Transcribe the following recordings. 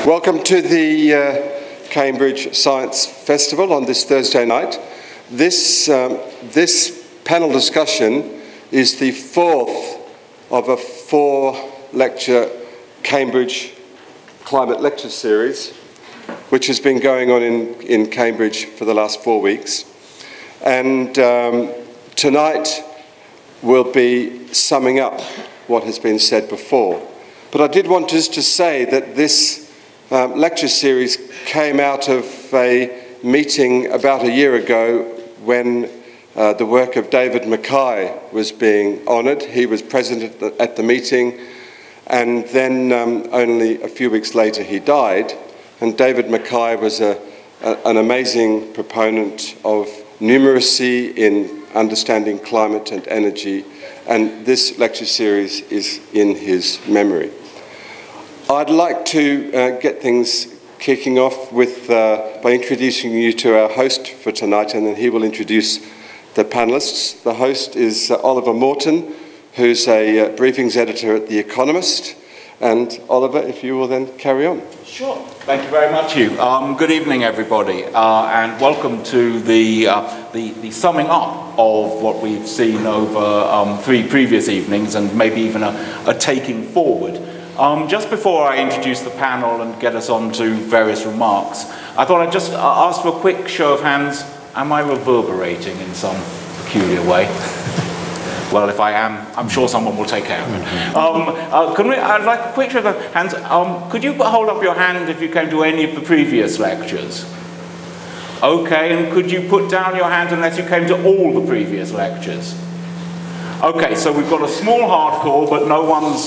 Welcome to the Cambridge Science Festival on this Thursday night. This panel discussion is the fourth of a four-lecture Cambridge Climate Lecture Series, which has been going on in Cambridge for the last 4 weeks. And tonight we'll be summing up what has been said before. But I did want just to say that this lecture series came out of a meeting about a year ago when the work of David Mackay was being honoured. He was present at the meeting, and then only a few weeks later he died. And David Mackay was an amazing proponent of numeracy in understanding climate and energy, and this lecture series is in his memory. I'd like to get things kicking off with by introducing you to our host for tonight, and then he will introduce the panellists. The host is Oliver Morton, who's a briefings editor at The Economist. And Oliver, if you will then carry on. Sure. Thank you very much, Hugh. Good evening, everybody, and welcome to the summing up of what we've seen over 3 previous evenings, and maybe even a taking forward. Just before I introduce the panel and get us on to various remarks, I thought I'd just ask for a quick show of hands. Am I reverberating in some peculiar way? Well, if I am, I'm sure someone will take care of it. I'd like a quick show of hands. Could you hold up your hand if you came to any of the previous lectures? Okay, and could you put down your hand unless you came to all the previous lectures? Okay, so we've got a small hardcore, but no one's,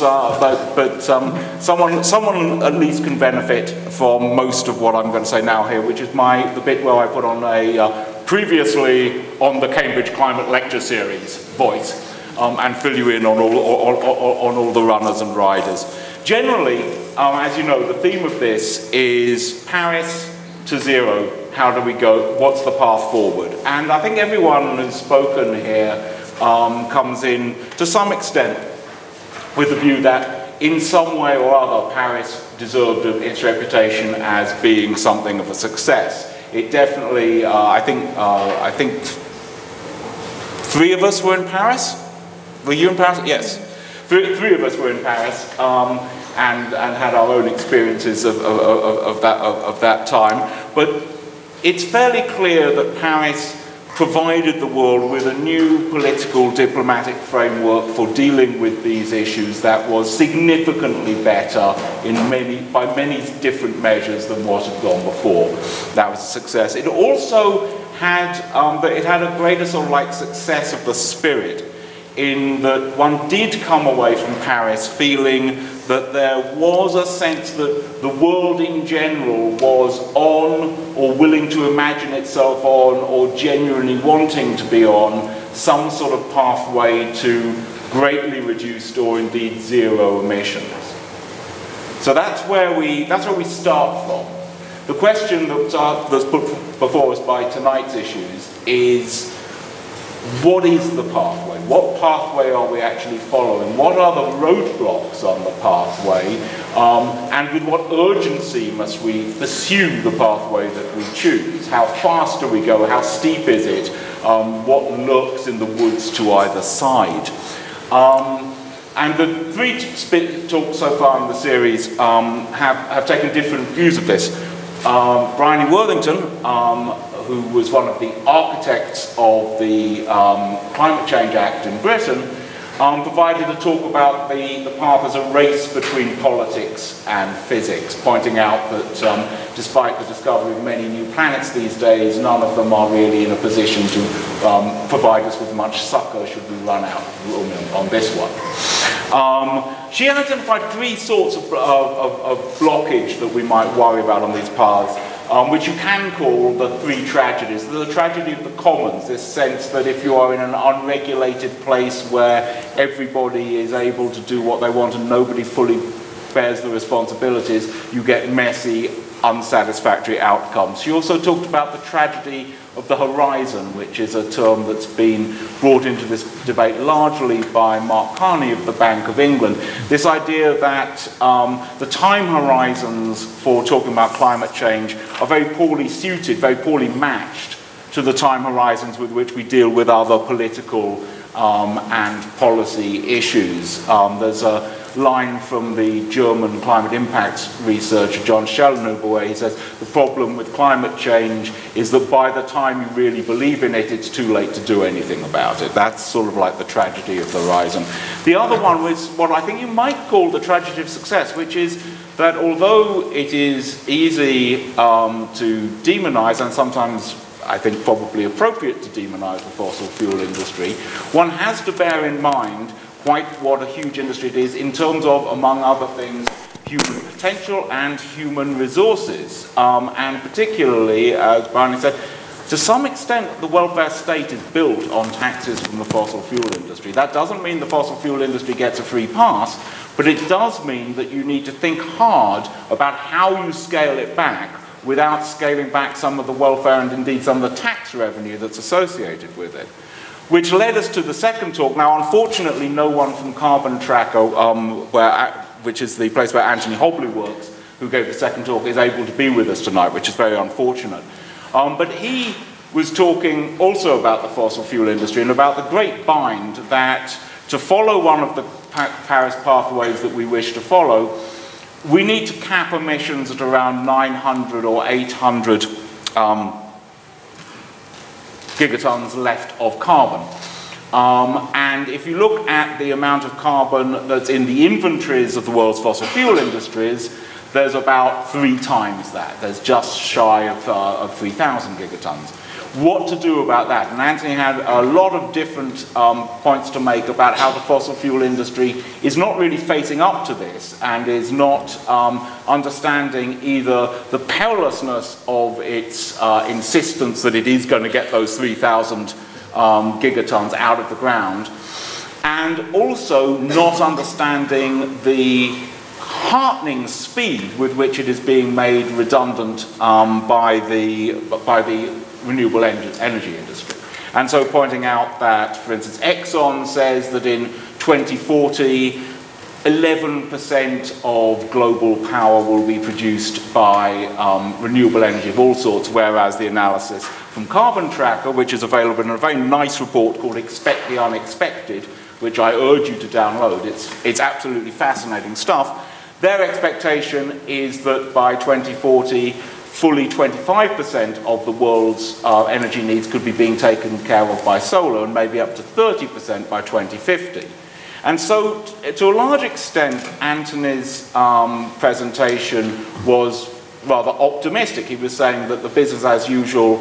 someone at least can benefit from most of what I'm going to say now here, which is the bit where I put on a previously on the Cambridge Climate Lecture Series voice, and fill you in on all the runners and riders. Generally, as you know, the theme of this is Paris to zero. How do we go? What's the path forward? And I think everyone who's spoken here comes in to some extent with the view that in some way or other Paris deserved its reputation as being something of a success. It definitely, I think 3 of us were in Paris. Were you in Paris? Yes. Three of us were in Paris and had our own experiences of that time. But it's fairly clear that Paris provided the world with a new political diplomatic framework for dealing with these issues that was significantly better by many different measures than what had gone before. That was a success. It also had a greater sort of like success of the spirit, in that one did come away from Paris feeling that there was a sense that the world in general was on, or willing to imagine itself on, or genuinely wanting to be on, some sort of pathway to greatly reduced or indeed zero emissions. So that's where we start from. The question that's put before us by tonight's issues is, what is the pathway? What pathway are we actually following? What are the roadblocks on the pathway? And with what urgency must we pursue the pathway that we choose? How fast do we go? How steep is it? What lurks in the woods to either side? And the 3 talks so far in the series have taken different views of this. Bryony Worthington, who was one of the architects of the Climate Change Act in Britain, provided a talk about the path as a race between politics and physics, pointing out that despite the discovery of many new planets these days, none of them are really in a position to provide us with much succor should we run out of room on this one. She identified 3 sorts of blockage that we might worry about on these paths, which you can call the 3 tragedies. The tragedy of the commons, this sense that if you are in an unregulated place where everybody is able to do what they want and nobody fully bears the responsibilities, you get messy, unsatisfactory outcomes. She also talked about the tragedy of the horizon, which is a term that's been brought into this debate largely by Mark Carney of the Bank of England. This idea that the time horizons for talking about climate change are very poorly suited, very poorly matched to the time horizons with which we deal with other political and policy issues. There's a line from the German climate impacts researcher John Schellenhuber where he says the problem with climate change is that by the time you really believe in it, it's too late to do anything about it. That's sort of like the tragedy of the horizon. The other one was what I think you might call the tragedy of success, which is that although it is easy to demonize, and sometimes I think probably appropriate to demonize the fossil fuel industry, one has to bear in mind quite what a huge industry it is in terms of, among other things, human potential and human resources. And particularly, as Bryony said, to some extent the welfare state is built on taxes from the fossil fuel industry. That doesn't mean the fossil fuel industry gets a free pass, but it does mean that you need to think hard about how you scale it back without scaling back some of the welfare and indeed some of the tax revenue that's associated with it. Which led us to the second talk. Now, unfortunately, no one from Carbon Tracker, which is the place where Anthony Hobley works, who gave the second talk, is able to be with us tonight, which is very unfortunate. But he was talking also about the fossil fuel industry and about the great bind that to follow one of the Paris pathways that we wish to follow, we need to cap emissions at around 900 or 800 gigatons left of carbon. And if you look at the amount of carbon that's in the inventories of the world's fossil fuel industries, there's about 3 times that. There's just shy of 3,000 gigatons. What to do about that? And Anthony had a lot of different points to make about how the fossil fuel industry is not really facing up to this and is not understanding either the perilousness of its insistence that it is going to get those 3,000 gigatons out of the ground, and also not understanding the heartening speed with which it is being made redundant by the renewable energy industry. And so pointing out that, for instance, Exxon says that in 2040, 11% of global power will be produced by renewable energy of all sorts, whereas the analysis from Carbon Tracker, which is available in a very nice report called Expect the Unexpected, which I urge you to download. It's absolutely fascinating stuff. Their expectation is that by 2040, fully 25% of the world's energy needs could be being taken care of by solar, and maybe up to 30% by 2050. And so, to a large extent, Anthony's presentation was rather optimistic. He was saying that the business as usual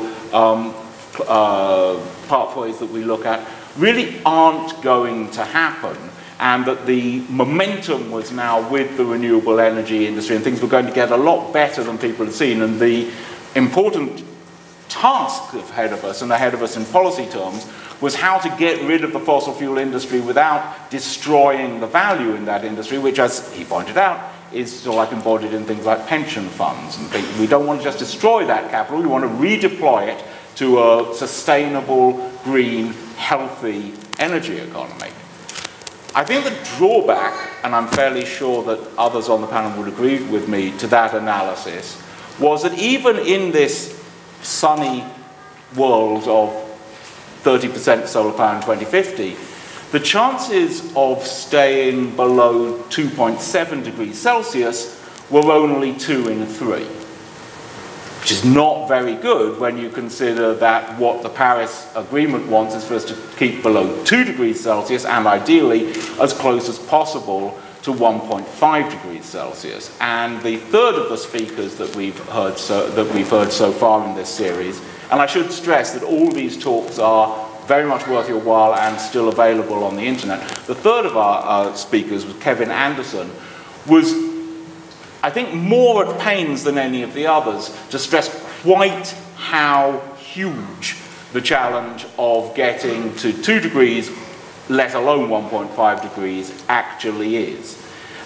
pathways that we look at really aren't going to happen, and that the momentum was now with the renewable energy industry and things were going to get a lot better than people had seen. And the important task ahead of us, and ahead of us in policy terms, was how to get rid of the fossil fuel industry without destroying the value in that industry, which, as he pointed out, is sort of like embodied in things like pension funds and things. We don't want to just destroy that capital, we want to redeploy it to a sustainable, green, healthy energy economy. I think the drawback, and I'm fairly sure that others on the panel would agree with me to that analysis, was that even in this sunny world of 30% solar power in 2050, the chances of staying below 2.7 degrees Celsius were only 2 in 3. Which is not very good when you consider that what the Paris Agreement wants is for us to keep below 2 degrees Celsius and ideally as close as possible to 1.5 degrees Celsius. And the third of the speakers that we've heard so far in this series, and I should stress that all these talks are very much worth your while and still available on the internet. The third of our speakers was Kevin Anderson, was I think more at pains than any of the others to stress quite how huge the challenge of getting to 2 degrees, let alone 1.5 degrees, actually is.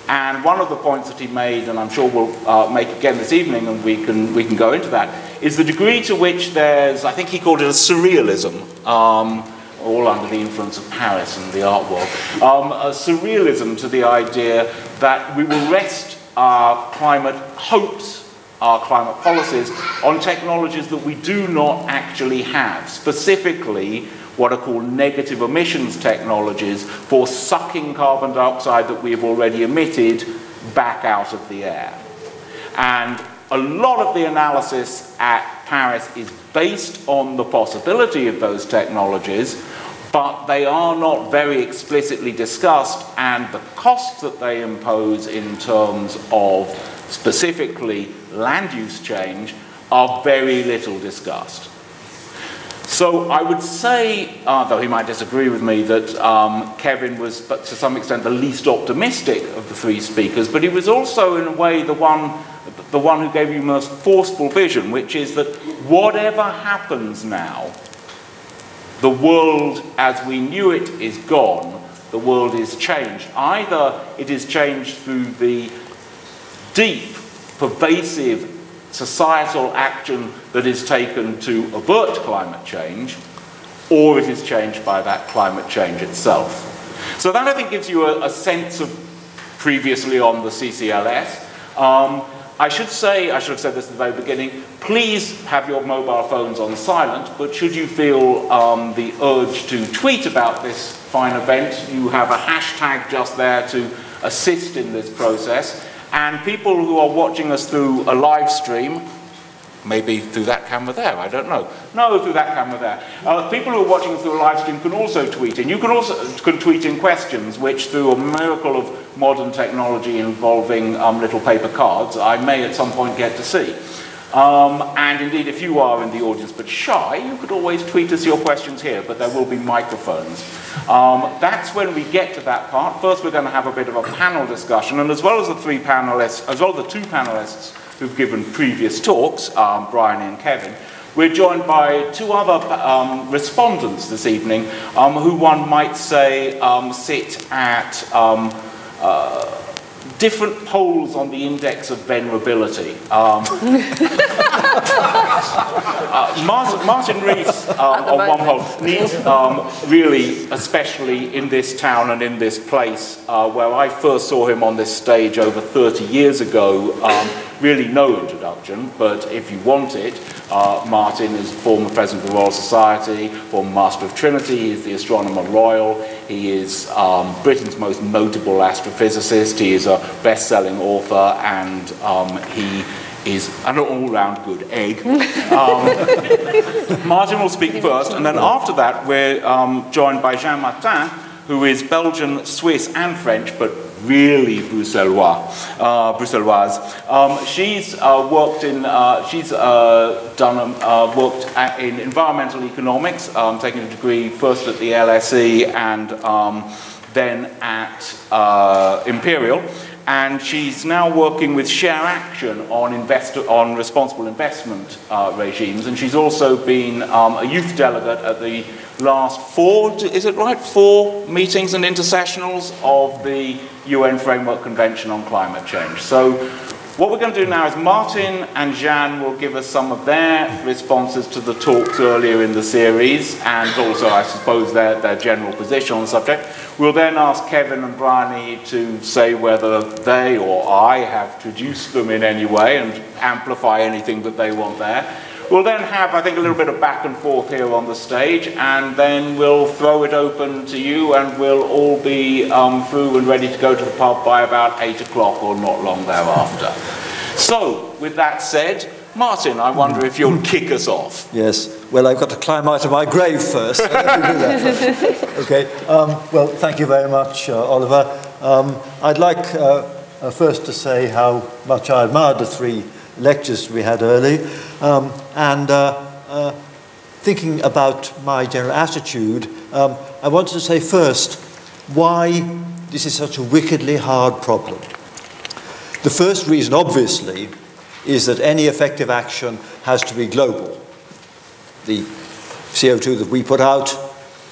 And one of the points that he made, and I'm sure we'll make again this evening, and we can go into that, is the degree to which there's, I think he called it a surrealism, all under the influence of Paris and the art world, a surrealism to the idea that we will rest our climate hopes, our climate policies, on technologies that we do not actually have, specifically what are called negative emissions technologies for sucking carbon dioxide that we have already emitted back out of the air. And a lot of the analysis at Paris is based on the possibility of those technologies, but they are not very explicitly discussed, and the costs that they impose in terms of specifically land use change are very little discussed. So I would say, though he might disagree with me, that Kevin was, but to some extent, the least optimistic of the three speakers, but he was also, in a way, the one who gave you most forceful vision, which is that whatever happens now, the world as we knew it is gone, the world is changed. Either it is changed through the deep, pervasive societal action that is taken to avert climate change, or it is changed by that climate change itself. So that, I think, gives you a sense of previously on the CCLS. I should have said this at the very beginning, please have your mobile phones on silent, but should you feel the urge to tweet about this fine event, you have a hashtag just there to assist in this process. And people who are watching us through a live stream, maybe through that camera there, I don't know. No, through that camera there. People who are watching us through a live stream can also tweet in. You can tweet in questions, which through a miracle of modern technology involving little paper cards, I may at some point get to see. And indeed, if you are in the audience but shy, you could always tweet us your questions here, but there will be microphones. That's when we get to that part. First, we're going to have a bit of a panel discussion, and as well as the three panelists, as well as the two panelists who've given previous talks, Bryony and Kevin, we're joined by two other respondents this evening, who one might say sit at different poles on the index of venerability. Martin Rees on one pole needs really, especially in this town and in this place, where I first saw him on this stage over 30 years ago, really no introduction, but if you want it, Martin is former President of the Royal Society, former Master of Trinity, he is the Astronomer Royal, he is Britain's most notable astrophysicist, he is a best-selling author, and he is an all-round good egg. Martin will speak first, and then after that we're joined by Jeanne Martin, who is Belgian, Swiss and French, but really Bruxelloise. She's worked in in environmental economics, taking a degree first at the LSE and then at Imperial. And she's now working with Share Action on responsible investment regimes, and she's also been a youth delegate at the last four meetings and intersessionals of the UN Framework Convention on Climate Change. So what we're going to do now is Martin and Jeanne will give us some of their responses to the talks earlier in the series, and also, I suppose, their general position on the subject. We'll then ask Kevin and Bryony to say whether they or I have traduced them in any way and amplify anything that they want there. We'll then have, I think, a little bit of back and forth here on the stage, and then we'll throw it open to you, and we'll all be through and ready to go to the pub by about 8 o'clock or not long thereafter. So, with that said, Martin, I wonder if you'll kick us off. Yes. Well, I've got to climb out of my grave first. Okay. Well, thank you very much, Oliver. I'd like first to say how much I admired the three lectures we had early, and thinking about my general attitude, I wanted to say first why this is such a wickedly hard problem. The first reason, obviously, is that any effective action has to be global. The CO2 that we put out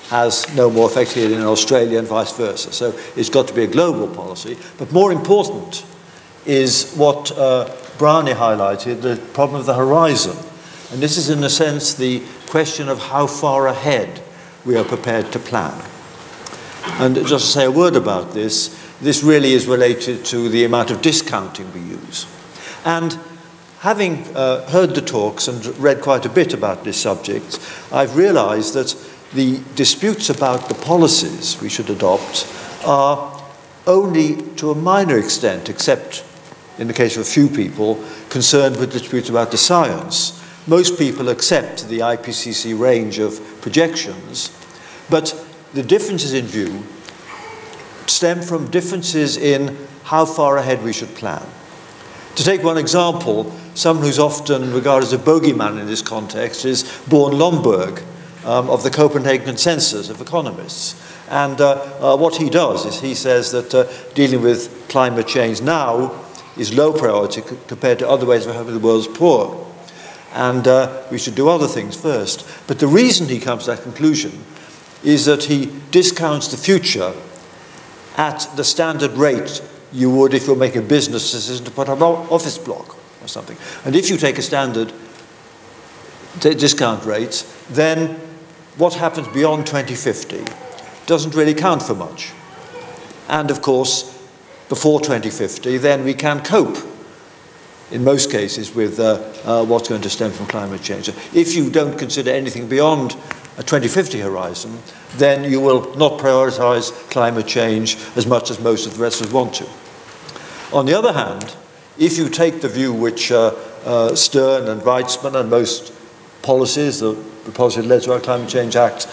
has no more effect here than in Australia and vice versa. So it's got to be a global policy. But more important is what Bryony highlighted, the problem of the horizon. And this is, in a sense, the question of how far ahead we are prepared to plan. And just to say a word about this, this really is related to the amount of discounting we use. And having heard the talks and read quite a bit about this subject, I've realized that the disputes about the policies we should adopt are only to a minor extent, except in the case of a few people, concerned with disputes about the science. Most people accept the IPCC range of projections, but the differences in view stem from differences in how far ahead we should plan. To take one example, someone who's often regarded as a bogeyman in this context is Born Lomborg of the Copenhagen Consensus of Economists. And what he does is he says that dealing with climate change now is low priority compared to other ways of helping the world's poor. And we should do other things first. But the reason he comes to that conclusion is that he discounts the future at the standard rate you would if you're making a business decision to put up an office block or something. And if you take a standard discount rate, then what happens beyond 2050 doesn't really count for much. And of course, before 2050, then we can cope, in most cases, with what's going to stem from climate change. If you don't consider anything beyond a 2050 horizon, then you will not prioritize climate change as much as most of the rest of us want to. On the other hand, if you take the view which Stern and Weitzman and most policies, the policy that led to our Climate Change Act,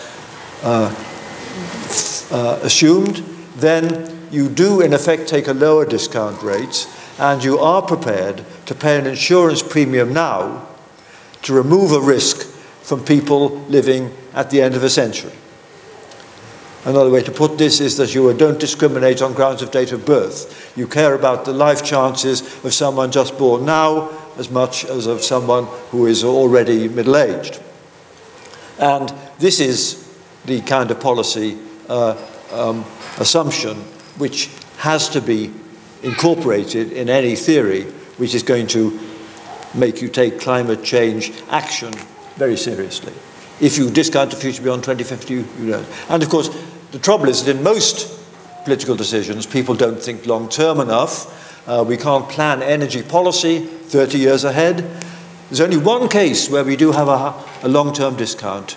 assumed, then you do in effect take a lower discount rate, and you are prepared to pay an insurance premium now to remove a risk from people living at the end of a century. Another way to put this is that you don't discriminate on grounds of date of birth. You care about the life chances of someone just born now as much as of someone who is already middle-aged. And this is the kind of policy assumption which has to be incorporated in any theory which is going to make you take climate change action very seriously. If you discount the future beyond 2050, you don't. And of course, the trouble is that in most political decisions, people don't think long-term enough. We can't plan energy policy 30 years ahead. There's only one case where we do have a long-term discount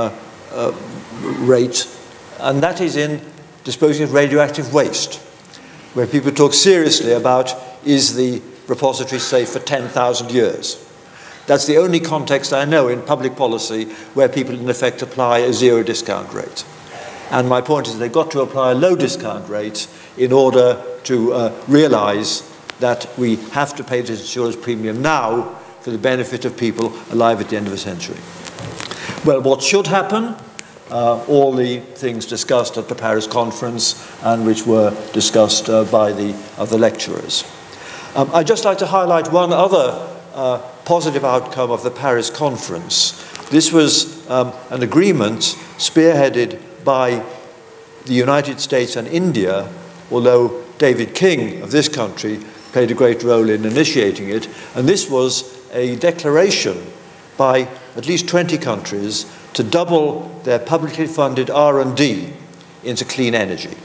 rate, and that is in disposing of radioactive waste, where people talk seriously about, is the repository safe for 10,000 years? That's the only context I know in public policy where people in effect apply a zero discount rate. And my point is they've got to apply a low discount rate in order to realize that we have to pay this insurance premium now for the benefit of people alive at the end of a century. Well, what should happen? All the things discussed at the Paris conference and which were discussed by the other lecturers. I'd just like to highlight one other positive outcome of the Paris conference. This was an agreement spearheaded by the United States and India, although David King of this country played a great role in initiating it. And this was a declaration by at least 20 countries to double their publicly funded R&D into clean energy.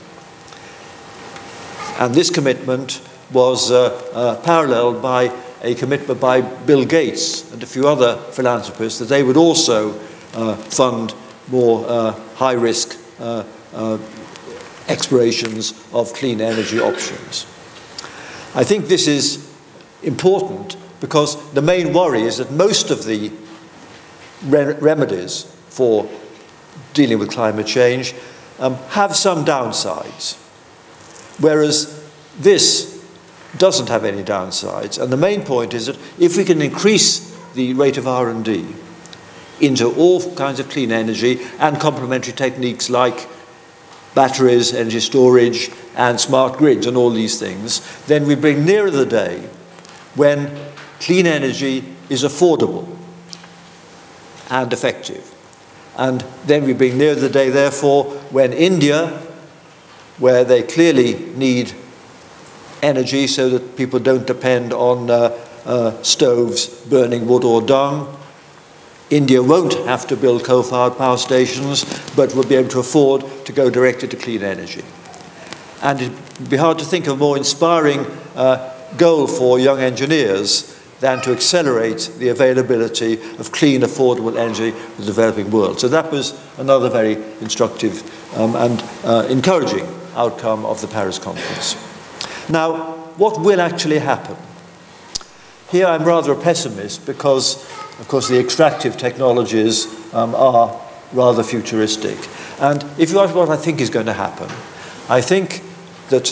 And this commitment was paralleled by a commitment by Bill Gates and a few other philanthropists that they would also fund more high-risk explorations of clean energy options. I think this is important because the main worry is that most of the remedies for dealing with climate change have some downsides, whereas this doesn't have any downsides. And the main point is that if we can increase the rate of R&D into all kinds of clean energy and complementary techniques like batteries, energy storage, and smart grids and all these things, then we bring nearer the day when clean energy is affordable and effective. And then we bring near the day, therefore, when India, where they clearly need energy so that people don't depend on stoves burning wood or dung, India won't have to build coal-fired power stations, but will be able to afford to go directly to clean energy. And it'd be hard to think of a more inspiring goal for young engineers than to accelerate the availability of clean, affordable energy for the developing world. So that was another very instructive and encouraging outcome of the Paris conference. Now, what will actually happen? Here I'm rather a pessimist because, of course, the extractive technologies are rather futuristic. And if you ask what I think is going to happen, I think that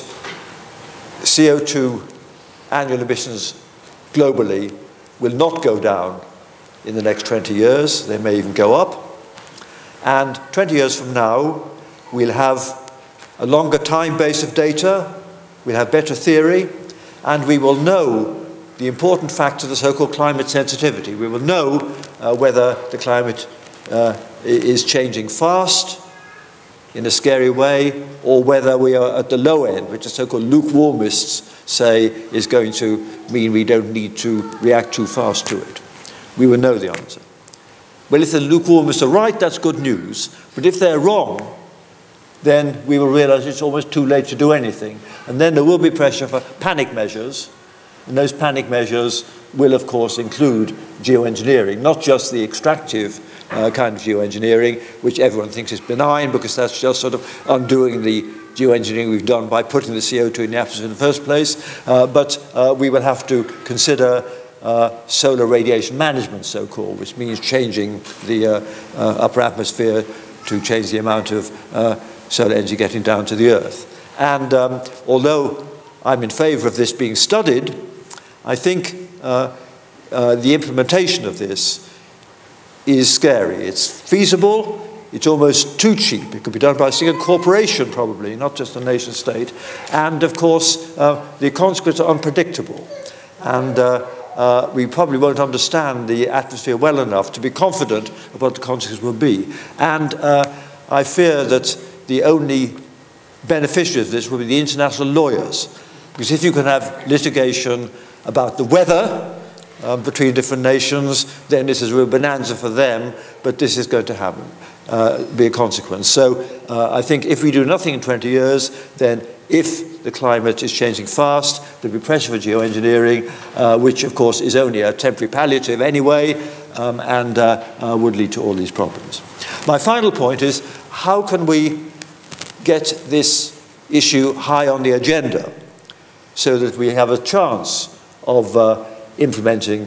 CO2 annual emissions globally will not go down in the next 20 years. They may even go up. And 20 years from now, we'll have a longer time base of data, we'll have better theory, and we will know the important factor, the so-called climate sensitivity. We will know whether the climate is changing fast, in a scary way, or whether we are at the low end, which the so-called lukewarmists say is going to mean we don't need to react too fast to it. We will know the answer. Well, if the lukewarmists are right, that's good news. But if they're wrong, then we will realize it's almost too late to do anything. And then there will be pressure for panic measures. And those panic measures will, of course, include geoengineering, not just the extractive kind of geoengineering, which everyone thinks is benign because that's just sort of undoing the geoengineering we've done by putting the CO2 in the atmosphere in the first place. But we will have to consider solar radiation management, so-called, which means changing the upper atmosphere to change the amount of solar energy getting down to the Earth. And although I'm in favor of this being studied, I think the implementation of this is scary. It's feasible, it's almost too cheap. It could be done by a single corporation probably, not just a nation state. And of course, the consequences are unpredictable. And we probably won't understand the atmosphere well enough to be confident of what the consequences will be. And I fear that the only beneficiaries of this will be the international lawyers. Because if you can have litigation about the weather between different nations, then this is a real bonanza for them, but this is going to happen, be a consequence. So I think if we do nothing in 20 years, then if the climate is changing fast, there'll be pressure for geoengineering, which of course is only a temporary palliative anyway, and would lead to all these problems. My final point is, how can we get this issue high on the agenda so that we have a chance of implementing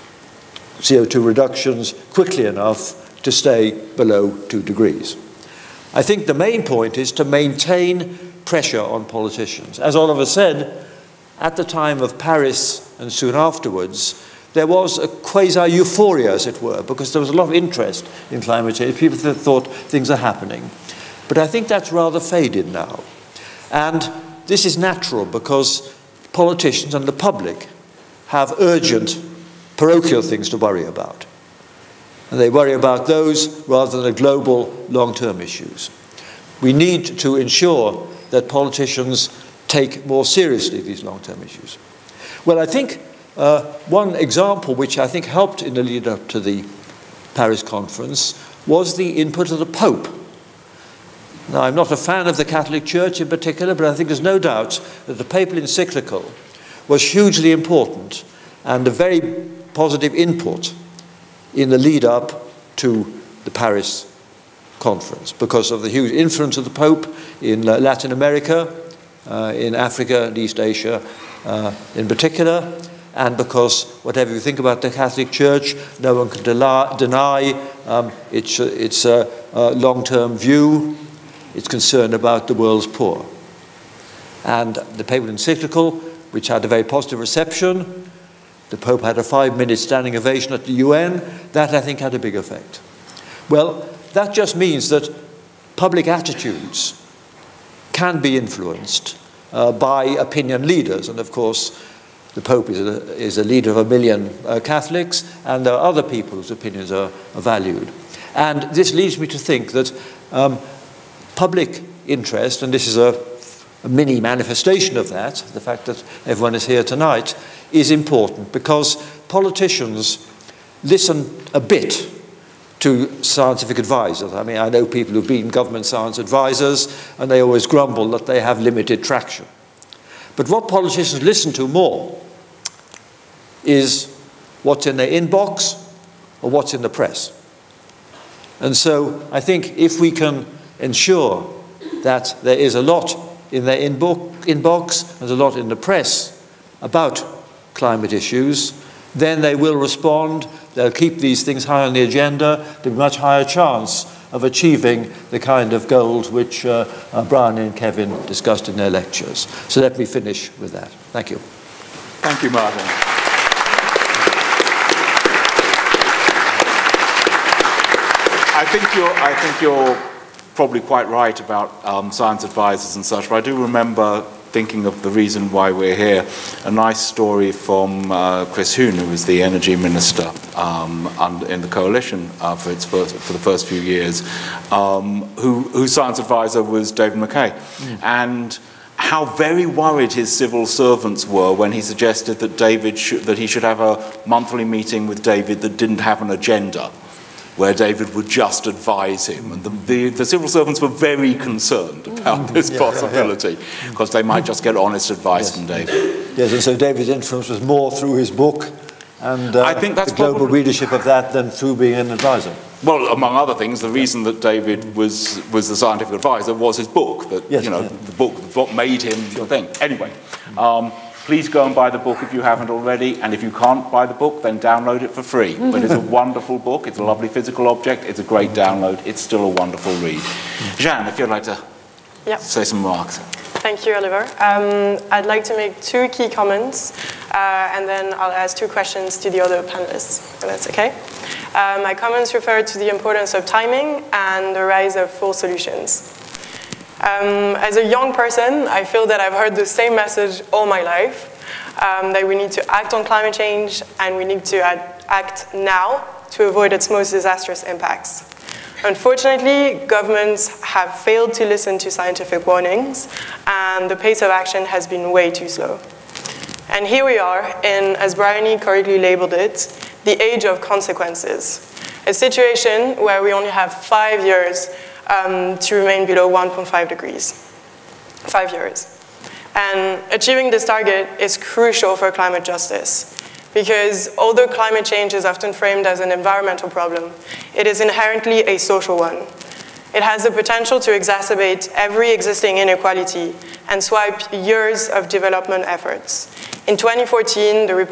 CO2 reductions quickly enough to stay below 2 degrees. I think the main point is to maintain pressure on politicians. As Oliver said, at the time of Paris and soon afterwards, there was a quasi-euphoria, as it were, because there was a lot of interest in climate change. People thought things are happening. But I think that's rather faded now. And this is natural because politicians and the public have urgent parochial things to worry about. And they worry about those rather than the global long-term issues. We need to ensure that politicians take more seriously these long-term issues. Well, I think one example which I think helped in the lead-up to the Paris conference was the input of the Pope. Now, I'm not a fan of the Catholic Church in particular, but I think there's no doubt that the papal encyclical was hugely important and a very positive input in the lead-up to the Paris conference because of the huge influence of the Pope in Latin America, in Africa and East Asia in particular, and because whatever you think about the Catholic Church, no one can deny its long-term view. It's concerned about the world's poor. And the papal encyclical, which had a very positive reception, the Pope had a 5-minute standing ovation at the UN, that I think had a big effect. Well, that just means that public attitudes can be influenced by opinion leaders. And of course, the Pope is a leader of 1 million Catholics, and there are other people whose opinions are valued. And this leads me to think that public interest, and this is a mini manifestation of that, the fact that everyone is here tonight, is important because politicians listen a bit to scientific advisors. I mean, I know people who've been government science advisors, and they always grumble that they have limited traction. But what politicians listen to more is what's in their inbox or what's in the press. And so I think if we can ensure that there is a lot in their inbox, there's a lot in the press about climate issues, then they will respond, they'll keep these things high on the agenda, there'll be a much higher chance of achieving the kind of goals which Bryony and Kevin discussed in their lectures. So let me finish with that. Thank you. Thank you, Martin. I think you're probably quite right about science advisors and such, but I do remember thinking of the reason why we're here, a nice story from Chris Huhne, who was the energy minister in the coalition for the first few years, whose science advisor was David Mackay, and how very worried his civil servants were when he suggested that he should have a monthly meeting with David that didn't have an agenda, where David would just advise him. And the civil servants were very concerned about this possibility, because they might just get honest advice from David. Yes, and so David's influence was more through his book and I think that's the global readership of that than through being an advisor. Well, among other things, the reason that David was the scientific advisor was his book, the book, what made him the thing. Anyway, please go and buy the book if you haven't already, and if you can't buy the book, then download it for free. But it's a wonderful book, it's a lovely physical object, it's a great download, it's still a wonderful read. Jeanne, if you'd like to say some remarks. Thank you, Oliver. I'd like to make two key comments, and then I'll ask two questions to the other panelists, if that's okay. My comments refer to the importance of timing and the rise of full solutions. As a young person, I feel that I've heard the same message all my life, that we need to act on climate change and we need to act now to avoid its most disastrous impacts. Unfortunately, governments have failed to listen to scientific warnings, and the pace of action has been way too slow. And here we are in, as Bryony correctly labeled it, the age of consequences, a situation where we only have 5 years to remain below 1.5 degrees. 5 years. And achieving this target is crucial for climate justice, because although climate change is often framed as an environmental problem, it is inherently a social one. It has the potential to exacerbate every existing inequality and swipe years of development efforts. In 2014, the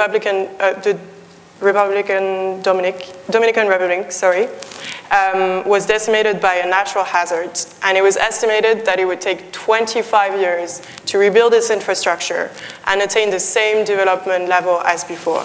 Dominican Republic, was decimated by a natural hazard, and it was estimated that it would take 25 years to rebuild its infrastructure and attain the same development level as before.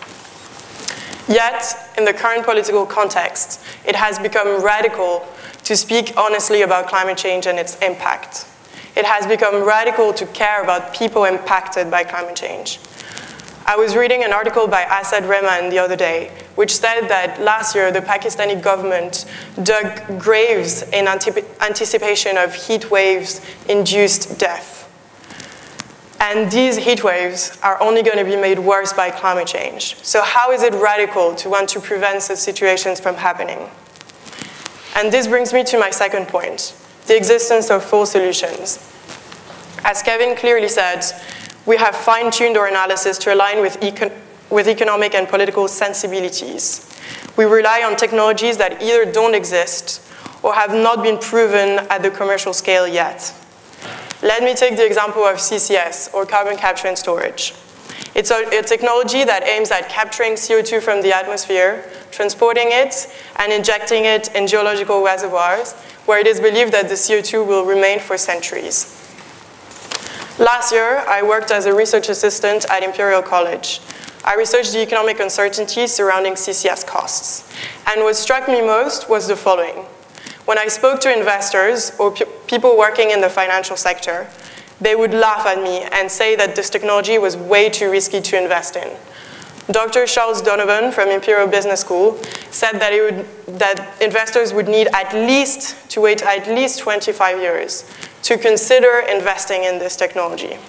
Yet, in the current political context, it has become radical to speak honestly about climate change and its impact. It has become radical to care about people impacted by climate change. I was reading an article by Asad Rehman the other day, which said that last year the Pakistani government dug graves in anticipation of heat waves-induced death. And these heat waves are only going to be made worse by climate change. So how is it radical to want to prevent such situations from happening? And this brings me to my second point, the existence of full solutions. As Kevin clearly said, we have fine-tuned our analysis to align with economic and political sensibilities. We rely on technologies that either don't exist or have not been proven at the commercial scale yet. Let me take the example of CCS, or carbon capture and storage. It's a technology that aims at capturing CO2 from the atmosphere, transporting it, and injecting it in geological reservoirs, where it is believed that the CO2 will remain for centuries. Last year, I worked as a research assistant at Imperial College. I researched the economic uncertainties surrounding CCS costs. And what struck me most was the following. When I spoke to investors or people working in the financial sector, they would laugh at me and say that this technology was way too risky to invest in. Dr. Charles Donovan from Imperial Business School said that investors would need to wait at least 25 years to consider investing in this technology.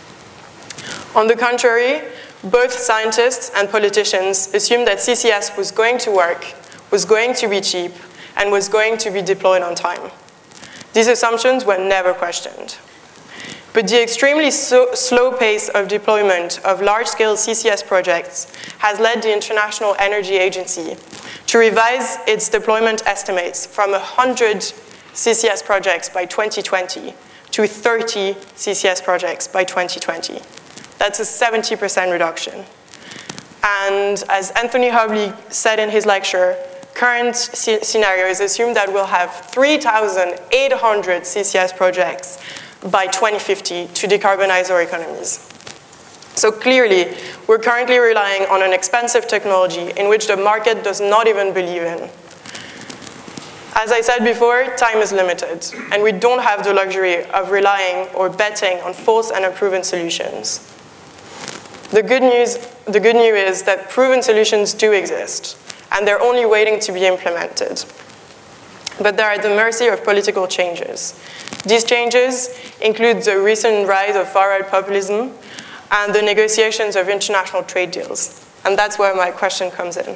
On the contrary, both scientists and politicians assumed that CCS was going to work, was going to be cheap, and was going to be deployed on time. These assumptions were never questioned. But the extremely slow pace of deployment of large-scale CCS projects has led the International Energy Agency to revise its deployment estimates from 100 CCS projects by 2020 to 30 CCS projects by 2020. That's a 70% reduction. And as Anthony Hobley said in his lecture, current scenarios assume that we'll have 3,800 CCS projects by 2050 to decarbonize our economies. So clearly, we're currently relying on an expensive technology in which the market does not even believe in. As I said before, time is limited, and we don't have the luxury of relying or betting on false and unproven solutions. The good news is that proven solutions do exist, and they're only waiting to be implemented. But they're at the mercy of political changes. These changes include the recent rise of far-right populism and the negotiations of international trade deals. And that's where my question comes in.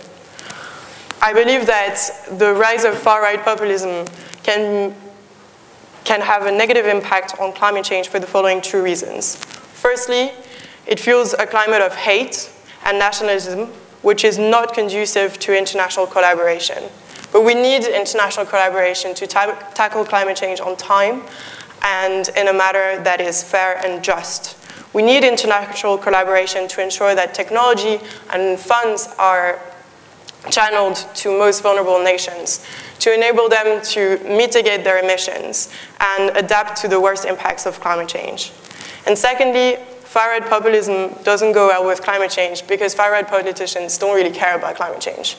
I believe that the rise of far-right populism can have a negative impact on climate change for the following two reasons. Firstly, it fuels a climate of hate and nationalism, which is not conducive to international collaboration. But we need international collaboration to tackle climate change on time and in a manner that is fair and just. We need international collaboration to ensure that technology and funds are channeled to most vulnerable nations, to enable them to mitigate their emissions and adapt to the worst impacts of climate change. And secondly, far-right populism doesn't go well with climate change because far-right politicians don't really care about climate change.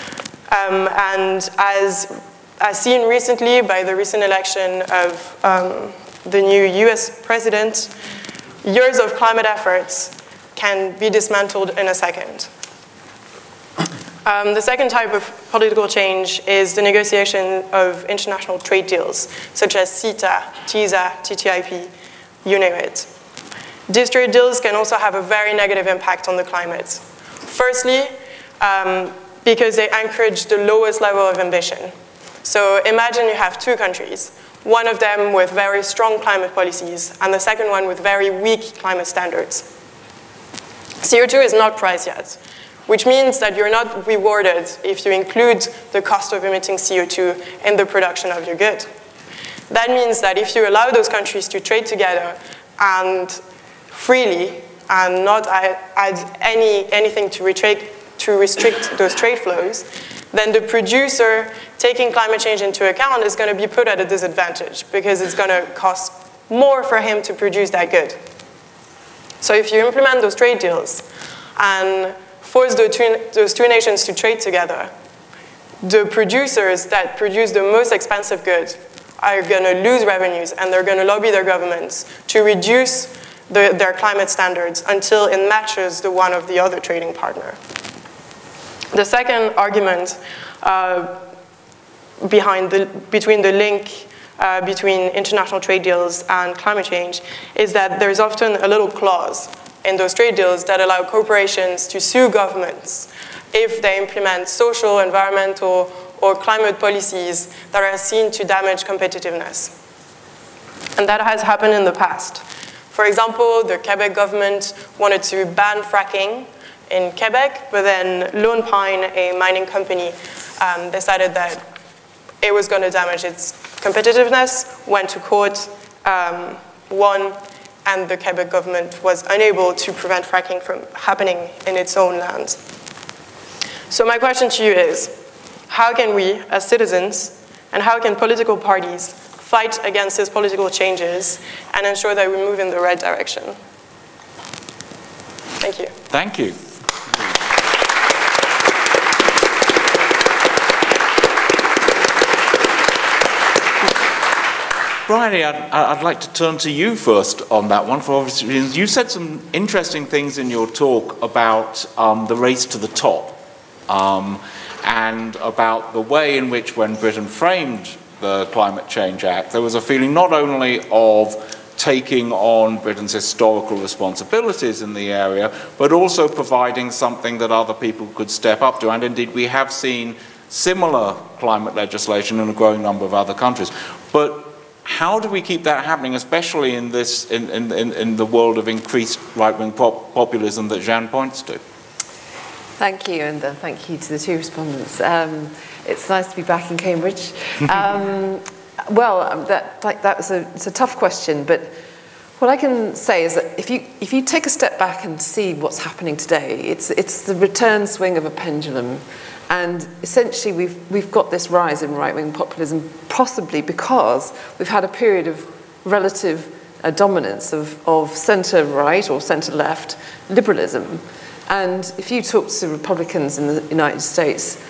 And as seen recently by the recent election of the new US president, years of climate efforts can be dismantled in a second. The second type of political change is the negotiation of international trade deals, such as CETA, TISA, TTIP, you name it. These trade deals can also have a very negative impact on the climate. Firstly, because they encourage the lowest level of ambition. So imagine you have two countries, one of them with very strong climate policies, and the second one with very weak climate standards. CO2 is not priced yet, which means that you're not rewarded if you include the cost of emitting CO2 in the production of your good. That means that if you allow those countries to trade together and freely and not add anything to restrict those trade flows, then the producer taking climate change into account is going to be put at a disadvantage because it's going to cost more for him to produce that good. So if you implement those trade deals and force those two nations to trade together, the producers that produce the most expensive goods are going to lose revenues and they're going to lobby their governments to reduce their climate standards until it matches the one of the other trading partner. The second argument between the link between international trade deals and climate change is that there's often a little clause in those trade deals that allow corporations to sue governments if they implement social, environmental, or climate policies that are seen to damage competitiveness. And that has happened in the past. For example, the Quebec government wanted to ban fracking in Quebec, but then Lone Pine, a mining company, decided that it was going to damage its competitiveness, went to court, won, and the Quebec government was unable to prevent fracking from happening in its own land. So my question to you is, how can we, as citizens, and how can political parties fight against these political changes and ensure that we move in the right direction? Thank you. Thank you. Bryony, I'd like to turn to you first on that one for obvious reasons. You said some interesting things in your talk about the race to the top. and about the way in which, when Britain framed the Climate Change Act, there was a feeling not only of taking on Britain's historical responsibilities in the area, but also providing something that other people could step up to. And indeed, we have seen similar climate legislation in a growing number of other countries. But how do we keep that happening, especially in this, in the world of increased right-wing populism that Jeanne points to? Thank you, and thank you to the two respondents. It's nice to be back in Cambridge. Well, it's a tough question, but what I can say is that if you take a step back and see what's happening today, it's the return swing of a pendulum, and essentially we've got this rise in right-wing populism, possibly because we've had a period of relative dominance of centre-right or centre-left liberalism. And if you talk to Republicans in the United States,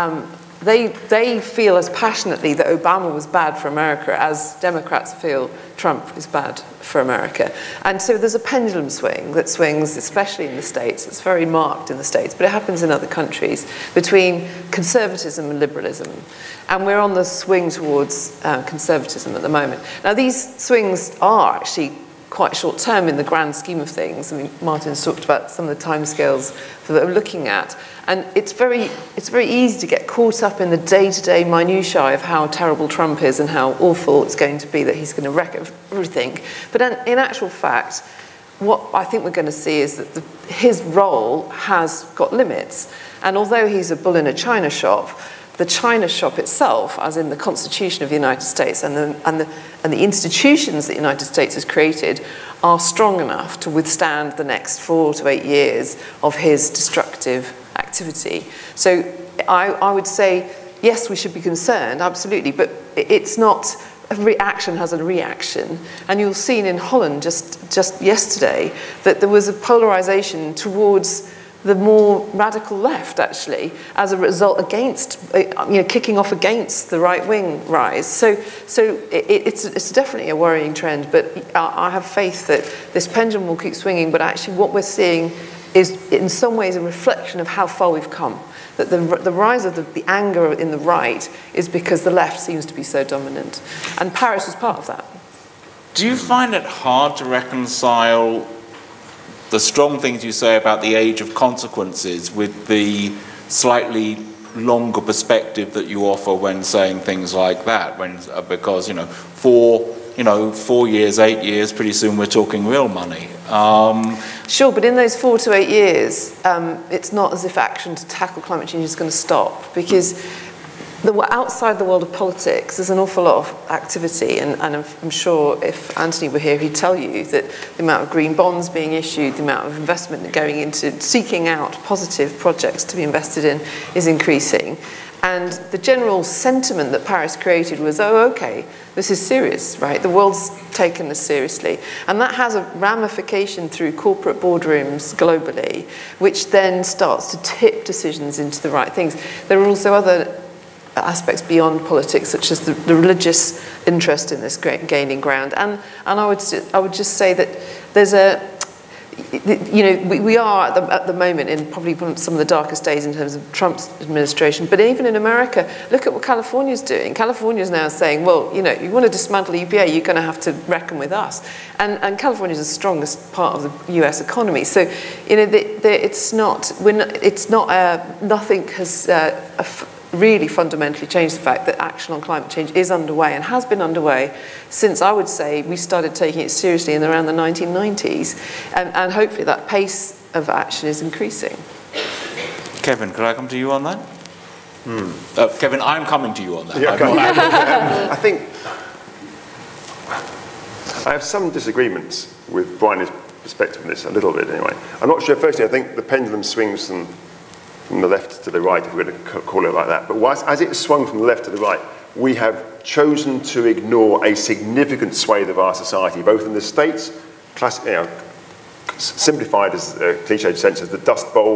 they feel as passionately that Obama was bad for America as Democrats feel Trump is bad for America. And so there's a pendulum swing that swings, especially in the States. It's very marked in the States, but it happens in other countries, between conservatism and liberalism. And we're on the swing towards conservatism at the moment. Now, these swings are actually quite short term in the grand scheme of things. I mean, Martin's talked about some of the timescales that we're looking at. And it's very easy to get caught up in the day-to-day minutiae of how terrible Trump is and how awful it's going to be, that he's going to wreck everything. But in actual fact, what I think we're going to see is that his role has got limits. And although he's a bull in a china shop, the china shop itself, as in the Constitution of the United States and the institutions that the United States has created, are strong enough to withstand the next 4 to 8 years of his destructive activity. So I would say, yes, we should be concerned, absolutely, but it's not, every action has a reaction. And you'll see in Holland just yesterday that there was a polarization towards the more radical left, actually, as a result against, kicking off against the right-wing rise. So it's definitely a worrying trend, but I have faith that this pendulum will keep swinging, but actually what we're seeing is in some ways a reflection of how far we've come. That the rise of the anger in the right is because the left seems to be so dominant. And Paris was part of that. Do you find it hard to reconcile the strong things you say about the age of consequences with the slightly longer perspective that you offer when saying things like that? Because 4 years, 8 years, pretty soon we're talking real money. Sure, but in those 4 to 8 years, it's not as if action to tackle climate change is going to stop, because outside the world of politics, there's an awful lot of activity, and I'm sure if Anthony were here, he'd tell you that the amount of green bonds being issued, the amount of investment going into seeking out positive projects to be invested in is increasing. And the general sentiment that Paris created was, oh, okay, this is serious, right? The world's taken this seriously. And that has a ramification through corporate boardrooms globally, which then starts to tip decisions into the right things. There are also other aspects beyond politics, such as the religious interest in this gaining ground. And I would just say that there's we are at the moment in probably some of the darkest days in terms of Trump's administration, but even in America, look at what California's doing. California's now saying, well, you want to dismantle EPA, you're going to have to reckon with us. And California's the strongest part of the US economy. So, nothing has really fundamentally changed the fact that action on climate change is underway and has been underway since, I would say, we started taking it seriously in around the 1990s. And hopefully that pace of action is increasing. Kevin, could I come to you on that? Kevin, I'm coming to you on that. Yeah, I think I have some disagreements with Bryony's perspective on this, a little bit anyway. I'm not sure, firstly, I think the pendulum swings from the left to the right, if we're going to call it like that. But as it swung from the left to the right, we have chosen to ignore a significant swathe of our society, both in the States, simplified as a cliched sense, as the dust bowl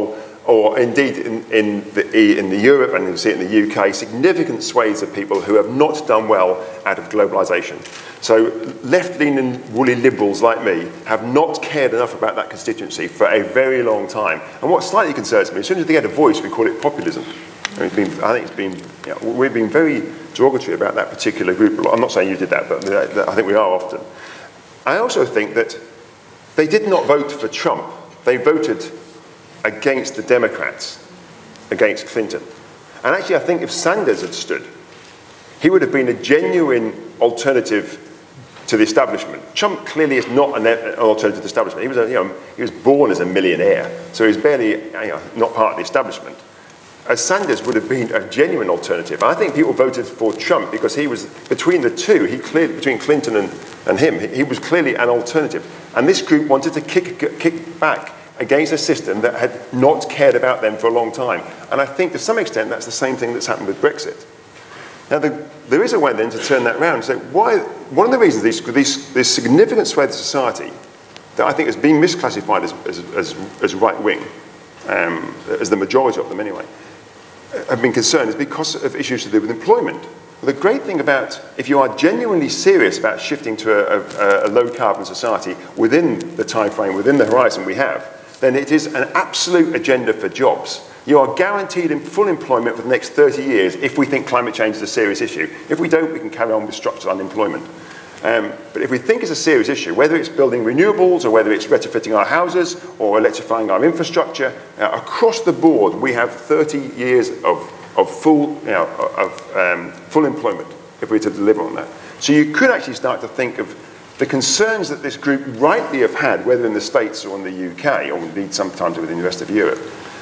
or indeed in Europe, and you see it in the UK, significant swathes of people who have not done well out of globalisation. So left-leaning woolly liberals like me have not cared enough about that constituency for a very long time. And what slightly concerns me, as soon as they get a voice, we call it populism. I think we've been very derogatory about that particular group. I'm not saying you did that, but I think we are often. I also think that they did not vote for Trump. They voted against the Democrats, against Clinton. And actually, I think if Sanders had stood, he would have been a genuine alternative to the establishment. Trump clearly is not an alternative to the establishment. He was born as a millionaire, so he's barely not part of the establishment. Sanders would have been a genuine alternative. I think people voted for Trump because he was, between the two, between Clinton and him, he was clearly an alternative. And this group wanted to kick back against a system that had not cared about them for a long time. And I think to some extent that's the same thing that's happened with Brexit. Now, there is a way then to turn that around and say, one of the reasons this significant swathe of society that I think has been misclassified as right-wing, as the majority of them anyway, have been concerned is because of issues to do with employment. The great thing about, if you are genuinely serious about shifting to a low-carbon society within the time frame, within the horizon we have, then it is an absolute agenda for jobs. You are guaranteed in full employment for the next 30 years if we think climate change is a serious issue. If we don't, we can carry on with structural unemployment. But if we think it's a serious issue, whether it's building renewables or whether it's retrofitting our houses or electrifying our infrastructure, across the board we have 30 years of full employment if we're to deliver on that. So you could actually start to think of the concerns that this group rightly have had, whether in the States or in the UK, or indeed sometimes within the rest of Europe.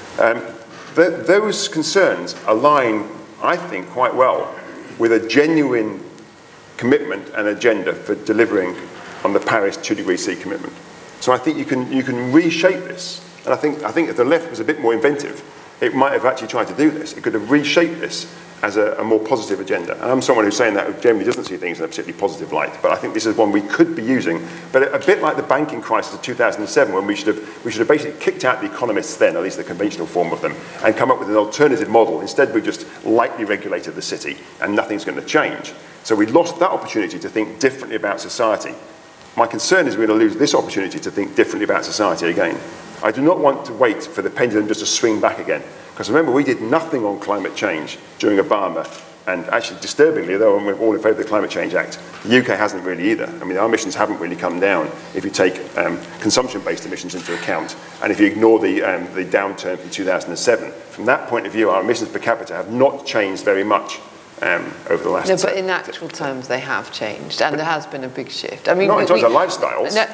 Those concerns align, I think, quite well with a genuine commitment and agenda for delivering on the Paris 2°C commitment. So I think you can reshape this. And I think if the left was a bit more inventive, it might have actually tried to do this. It could have reshaped this as a more positive agenda. And I'm someone who's saying that who generally doesn't see things in a particularly positive light, but I think this is one we could be using. But a bit like the banking crisis of 2007, when we should have basically kicked out the economists then, at least the conventional form of them, and come up with an alternative model. Instead, we just lightly regulated the city, and nothing's going to change. So we lost that opportunity to think differently about society. My concern is we're going to lose this opportunity to think differently about society again. I do not want to wait for the pendulum just to swing back again. Because remember, we did nothing on climate change during Obama, and actually disturbingly, though we're all in favour of the Climate Change Act, the UK hasn't really either. I mean, our emissions haven't really come down if you take consumption-based emissions into account, and if you ignore the downturn from 2007. From that point of view, our emissions per capita have not changed very much over the last... No, but in actual terms, they have changed, and there has been a big shift. I mean, not in terms of lifestyles. No,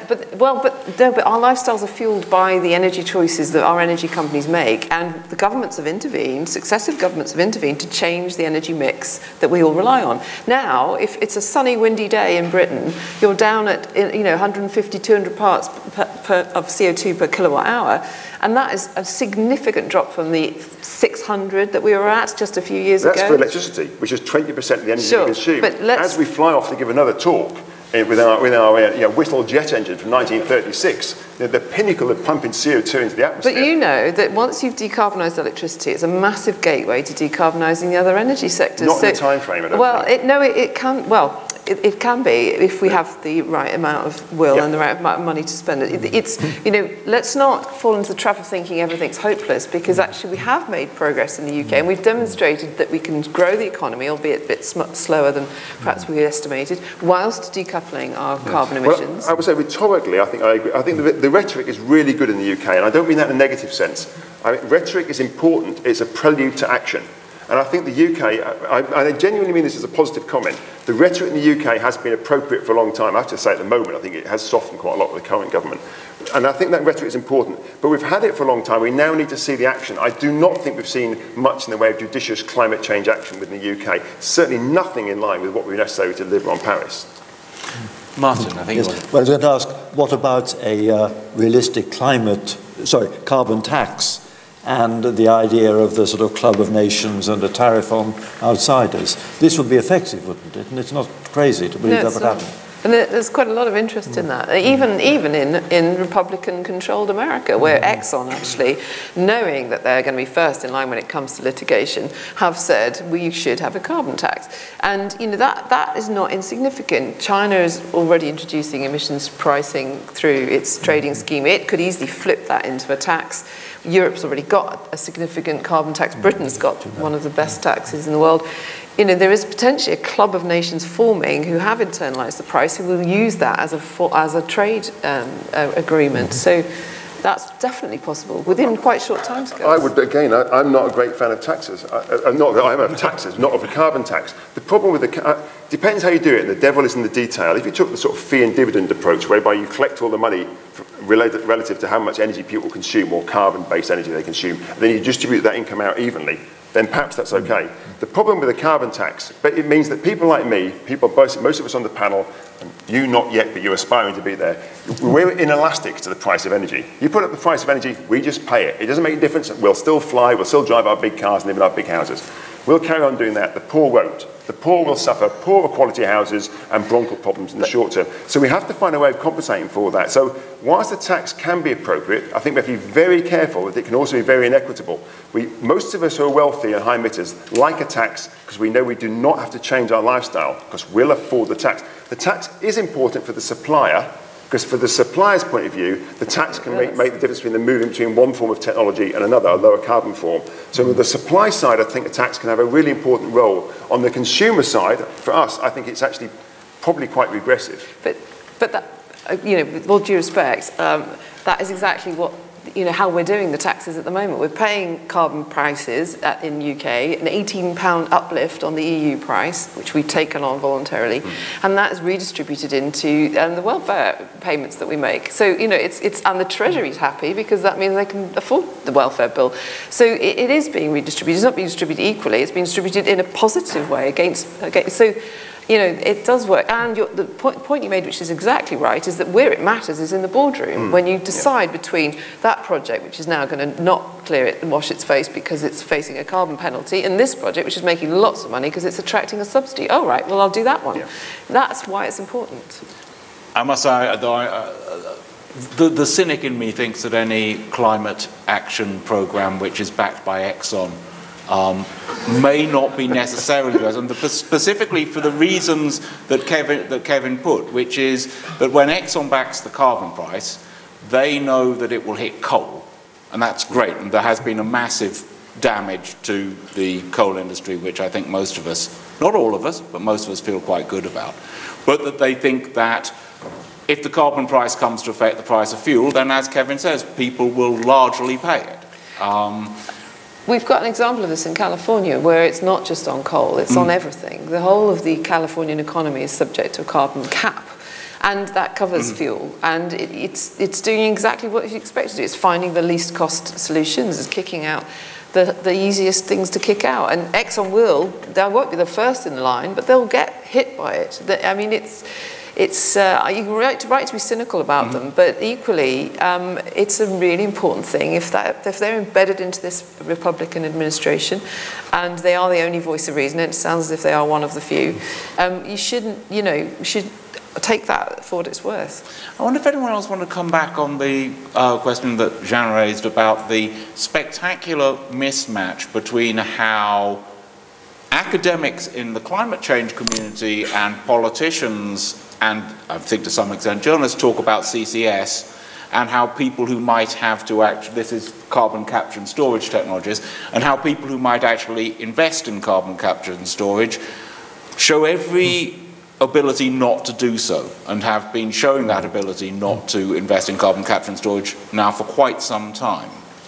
but our lifestyles are fueled by the energy choices that our energy companies make, and the governments have intervened, successive governments have intervened to change the energy mix that we all rely on. Now, if it's a sunny, windy day in Britain, you're down at 150, 200 parts of CO2 per kilowatt hour, and that is a significant drop from the 600 that we were at just a few years ago. That's for electricity, which is 20% of the energy we consume. But as we fly off to give another talk with our Whittle jet engine from 1936, the pinnacle of pumping CO2 into the atmosphere. But you know that once you've decarbonised electricity, it's a massive gateway to decarbonising the other energy sectors. Not in the time frame, I don't think. It can. Well, it can be if we have the right amount of will and the right amount of money to spend. Let's not fall into the trap of thinking everything's hopeless, because actually we have made progress in the UK, and we've demonstrated that we can grow the economy, albeit a bit slower than perhaps we estimated, whilst decoupling our carbon emissions. Well, I would say rhetorically, I think I agree. I think the rhetoric is really good in the UK, and I don't mean that in a negative sense. I mean, rhetoric is important. It's a prelude to action. And I think the UK, I genuinely mean this as a positive comment, the rhetoric in the UK has been appropriate for a long time. I have to say at the moment, I think it has softened quite a lot with the current government. And I think that rhetoric is important. But we've had it for a long time. We now need to see the action. I do not think we've seen much in the way of judicious climate change action within the UK. Certainly nothing in line with what we necessary to deliver on Paris. Martin, I think. Yes. Well, I was going to ask, what about a realistic carbon tax? And the idea of the sort of club of nations and a tariff on outsiders. This would be effective, wouldn't it? And it's not crazy to believe that would happen. And there's quite a lot of interest in that, even in Republican-controlled America, where Exxon actually, knowing that they're going to be first in line when it comes to litigation, have said we should have a carbon tax. And that is not insignificant. China is already introducing emissions pricing through its trading scheme. It could easily flip that into a tax. Europe's already got a significant carbon tax. Britain's got one of the best taxes in the world. There is potentially a club of nations forming who have internalised the price, who will use that as a trade agreement. So that's definitely possible within quite short timescales. I would, again, I'm not a great fan of taxes. I'm of taxes, not of a carbon tax. The problem with depends how you do it. The devil is in the detail. If you took the sort of fee and dividend approach, whereby you collect all the money relative to how much energy people consume or carbon-based energy they consume, and then you distribute that income out evenly, then perhaps that's okay. The problem with a carbon tax, but it means that people like me, most of us on the panel, you not yet, but you're aspiring to be there, we're inelastic to the price of energy. You put up the price of energy, we just pay it. It doesn't make a difference. We'll still fly, we'll still drive our big cars and live in our big houses. We'll carry on doing that. The poor won't. The poor will suffer poorer quality houses and bronchial problems in the short term. So we have to find a way of compensating for that. So whilst the tax can be appropriate, I think we have to be very careful that it can also be very inequitable. Most of us who are wealthy and high emitters like a tax because we know we do not have to change our lifestyle because we'll afford the tax. The tax is important for the supplier, because for the supplier's point of view, the tax can make the difference between them moving between one form of technology and another, a lower carbon form. So with the supply side, I think a tax can have a really important role. On the consumer side, for us, I think it's actually probably quite regressive. But that, with all due respect, that is exactly what, how we're doing the taxes at the moment. We're paying carbon prices in UK, an £18 uplift on the EU price, which we've taken on voluntarily, and that is redistributed into the welfare payments that we make. So, and the Treasury's happy because that means they can afford the welfare bill. So it is being redistributed. It's not being distributed equally. It's being distributed in a positive way against so. It does work. And the point you made, which is exactly right, is that where it matters is in the boardroom. When you decide between that project, which is now going to not clear it and wash its face because it's facing a carbon penalty, and this project, which is making lots of money because it's attracting a subsidy. Oh, right, well, I'll do that one. Yeah. That's why it's important. I must say, the cynic in me thinks that any climate action programme which is backed by Exxon may not be necessarily present, specifically for the reasons that Kevin put, which is that when Exxon backs the carbon price, they know that it will hit coal, and that's great, and there has been a massive damage to the coal industry, which I think most of us, not all of us, but most of us feel quite good about, but that they think that if the carbon price comes to affect the price of fuel, then as Kevin says, people will largely pay it. We've got an example of this in California where it's not just on coal, it's on everything. The whole of the Californian economy is subject to a carbon cap, and that covers fuel. And it's doing exactly what you expect to do. It's finding the least cost solutions, it's kicking out the easiest things to kick out. And Exxon they won't be the first in the line, but they'll get hit by it. I mean, you're right to be cynical about them, but equally, it's a really important thing. If they're embedded into this Republican administration, and they are the only voice of reason, it sounds as if they are one of the few. You should take that for what it's worth. I wonder if anyone else wants to come back on the question that Jeanne raised about the spectacular mismatch between how academics in the climate change community and politicians, and I think to some extent journalists, talk about CCS, and how people who might have to this is carbon capture and storage technologies, and how people who might actually invest in carbon capture and storage show every ability not to do so, and have been showing that ability not to invest in carbon capture and storage now for quite some time.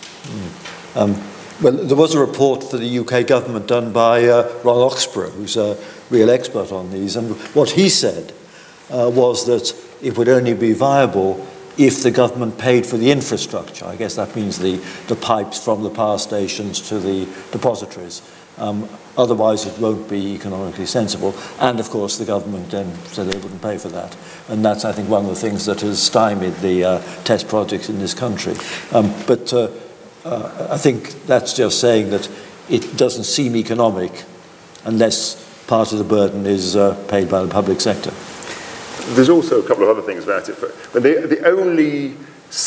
Well, there was a report for the UK government done by Ron Oxborough, who's a real expert on these, and what he said was that it would only be viable if the government paid for the infrastructure. I guess that means the pipes from the power stations to the depositories. Otherwise it won't be economically sensible. And of course the government then said they wouldn't pay for that. And that's, I think, one of the things that has stymied the test projects in this country. I think that's just saying that it doesn't seem economic unless part of the burden is paid by the public sector. There's also a couple of other things about it. But the only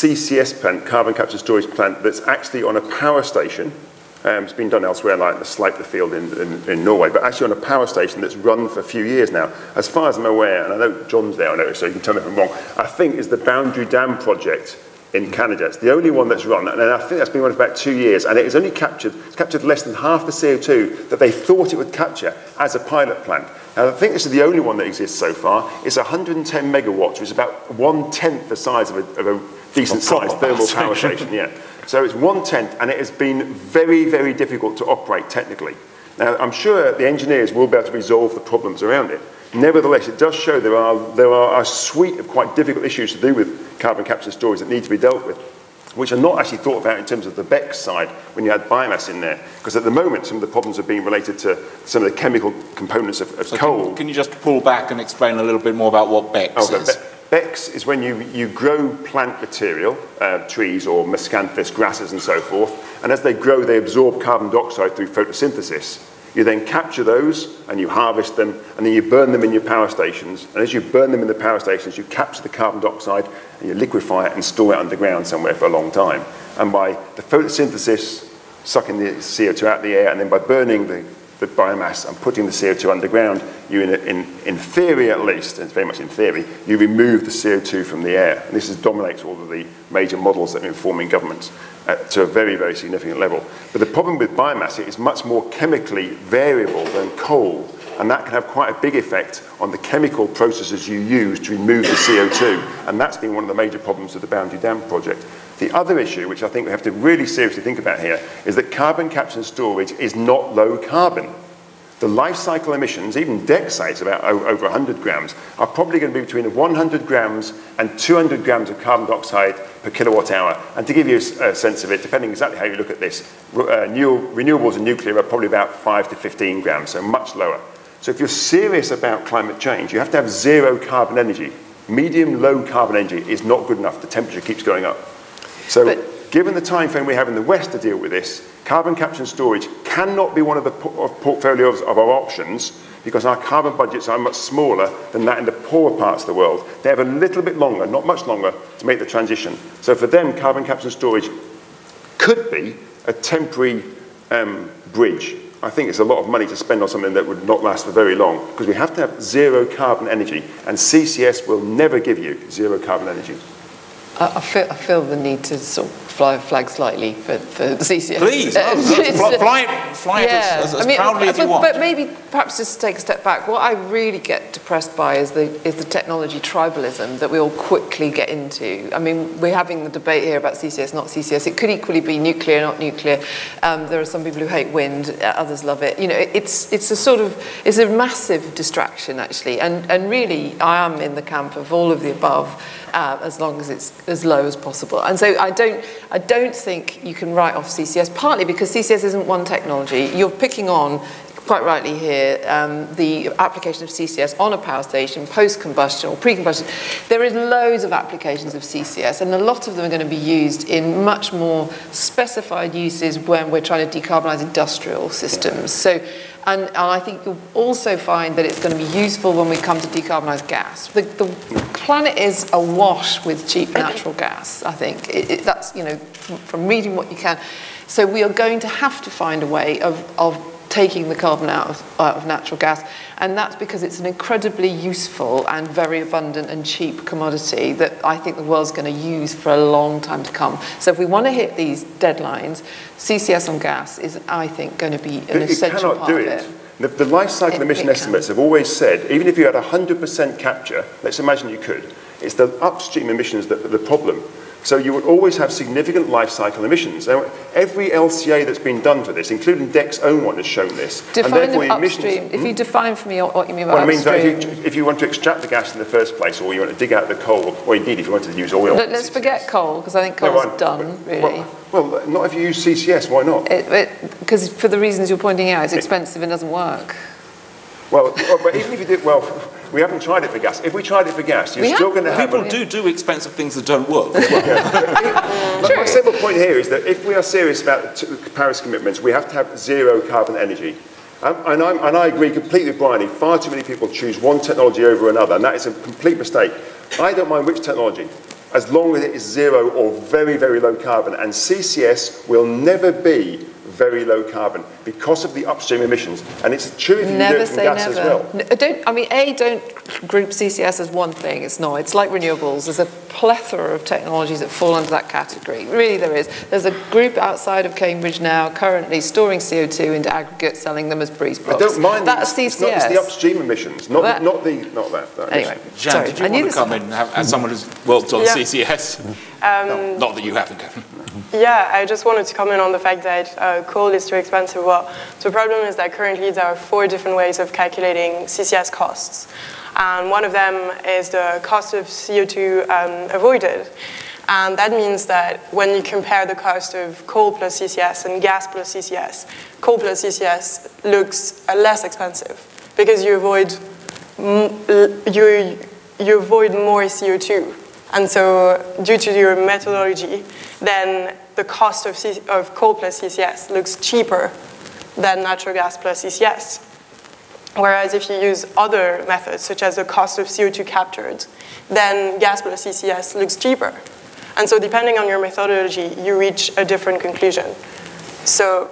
CCS plant, carbon capture and storage plant, that's actually on a power station, it's been done elsewhere, like the Sleipner field in Norway, but actually on a power station that's run for a few years now. As far as I'm aware, and I know John's there, I know, so you can tell me if I'm wrong, I think is the Boundary Dam project in Canada. It's the only one that's run, and I think that's been run for about 2 years, and it's only captured less than half the CO2 that they thought it would capture as a pilot plant. Now, I think this is the only one that exists so far. It's 110 megawatts, which is about 1/10 the size of a decent-sized thermal power station. Yeah. So it's 1/10, and it has been very, very difficult to operate technically. Now, I'm sure the engineers will be able to resolve the problems around it. Nevertheless, it does show there are a suite of quite difficult issues to do with carbon capture and storage that need to be dealt with, which are not actually thought about in terms of the BECCS side when you add biomass in there. Because at the moment, some of the problems are being related to some of the chemical components of coal. Can you just pull back and explain a little bit more about what BECCS is? BECCS is when you grow plant material, trees or miscanthus, grasses and so forth, and as they grow, they absorb carbon dioxide through photosynthesis. You then capture those and you harvest them, and then you burn them in your power stations. And as you burn them in the power stations, you capture the carbon dioxide and you liquefy it and store it underground somewhere for a long time. And by the photosynthesis, sucking the CO2 out of the air, and then by burning the biomass and putting the CO2 underground, you, in theory at least, and it's very much in theory, you remove the CO2 from the air. And this dominates all of the major models that are informing governments to a very, very significant level. But the problem with biomass, it is much more chemically variable than coal, and that can have quite a big effect on the chemical processes you use to remove the CO2, and that's been one of the major problems of the Boundary Dam project. The other issue, which I think we have to really seriously think about here, is that carbon capture and storage is not low carbon. The life cycle emissions, even DECCS say it's about over 100 grams, are probably going to be between 100 grams and 200 grams of carbon dioxide per kilowatt hour. And to give you a sense of it, depending exactly how you look at this, renewables and nuclear are probably about 5 to 15 grams, so much lower. So if you're serious about climate change, you have to have zero carbon energy. Medium, low carbon energy is not good enough. The temperature keeps going up. So given the time frame we have in the West to deal with this, carbon capture and storage cannot be one of the portfolios of our options, because our carbon budgets are much smaller than that in the poorer parts of the world. They have a little bit longer, not much longer, to make the transition. So for them, carbon capture and storage could be a temporary bridge. I think it's a lot of money to spend on something that would not last for very long, because we have to have zero carbon energy, and CCS will never give you zero carbon energy. I feel the need to sort of fly a flag slightly for CCS. Please, fly it as proudly as you want. But maybe perhaps just take a step back. What I really get depressed by is the technology tribalism that we all quickly get into. I mean, we're having the debate here about CCS, not CCS. It could equally be nuclear, not nuclear. There are some people who hate wind, others love it. You know, it's a massive distraction actually. And really, I am in the camp of all of the above, as long as it's as low as possible. And so I don't think you can write off CCS, partly because CCS isn't one technology. You're picking on, quite rightly here, the application of CCS on a power station, post-combustion or pre-combustion. There is loads of applications of CCS, and a lot of them are going to be used in much more specified uses when we're trying to decarbonise industrial systems. So, and I think you'll also find that it's going to be useful when we come to decarbonise gas. The planet is awash with cheap natural gas, I think. That's, you know, from reading what you can. So we are going to have to find a way of taking the carbon out of natural gas, and that's because it's an incredibly useful and very abundant and cheap commodity that I think the world's going to use for a long time to come. So if we want to hit these deadlines, CCS on gas is, I think, going to be an essential part of it. The life cycle emission estimates have always said, even if you had 100% capture, let's imagine you could, it's the upstream emissions that are the problem. So you would always have significant life cycle emissions. Now, every LCA that's been done for this, including DECC's own one, has shown this. Define the upstream. If you define for me what you mean by upstream. Well, it means that if you want to extract the gas in the first place, or you want to dig out the coal, or indeed if you wanted to use oil. Let's forget coal, because I think coal's done, really. Well, not if you use CCS, why not? Because for the reasons you're pointing out, it's expensive and doesn't work. Well, but even if you did, well, we haven't tried it for gas. If we tried it for gas, you're still going to have... People do expensive things that don't work. My simple point here is that if we are serious about the Paris commitments, we have to have zero carbon energy. And I agree completely with Bryony. Far too many people choose one technology over another, and that is a complete mistake. I don't mind which technology, as long as it is zero or very, very low carbon. And CCS will never be very low carbon because of the upstream emissions. And it's true if you do it from gas as well. Don't group CCS as one thing. It's not. It's like renewables. There's a plethora of technologies that fall under that category. Really, there is. There's a group outside of Cambridge now currently storing CO2 into aggregate, selling them as breeze blocks. I don't mind. That's CCS. It's the upstream emissions, not that. Anyway, Jeanne, sorry. did you want to come in as someone who's worked on CCS? Not that you haven't, Kevin. Yeah, I just wanted to comment on the fact that coal is too expensive. Well, the problem is that currently there are 4 different ways of calculating CCS costs. And one of them is the cost of CO2 avoided. And that means that when you compare the cost of coal plus CCS and gas plus CCS, coal plus CCS looks less expensive because you avoid more CO2. And so due to your methodology, then the cost of coal plus CCS looks cheaper than natural gas plus CCS. Whereas if you use other methods, such as the cost of CO2 captured, then gas plus CCS looks cheaper. And so depending on your methodology, you reach a different conclusion. So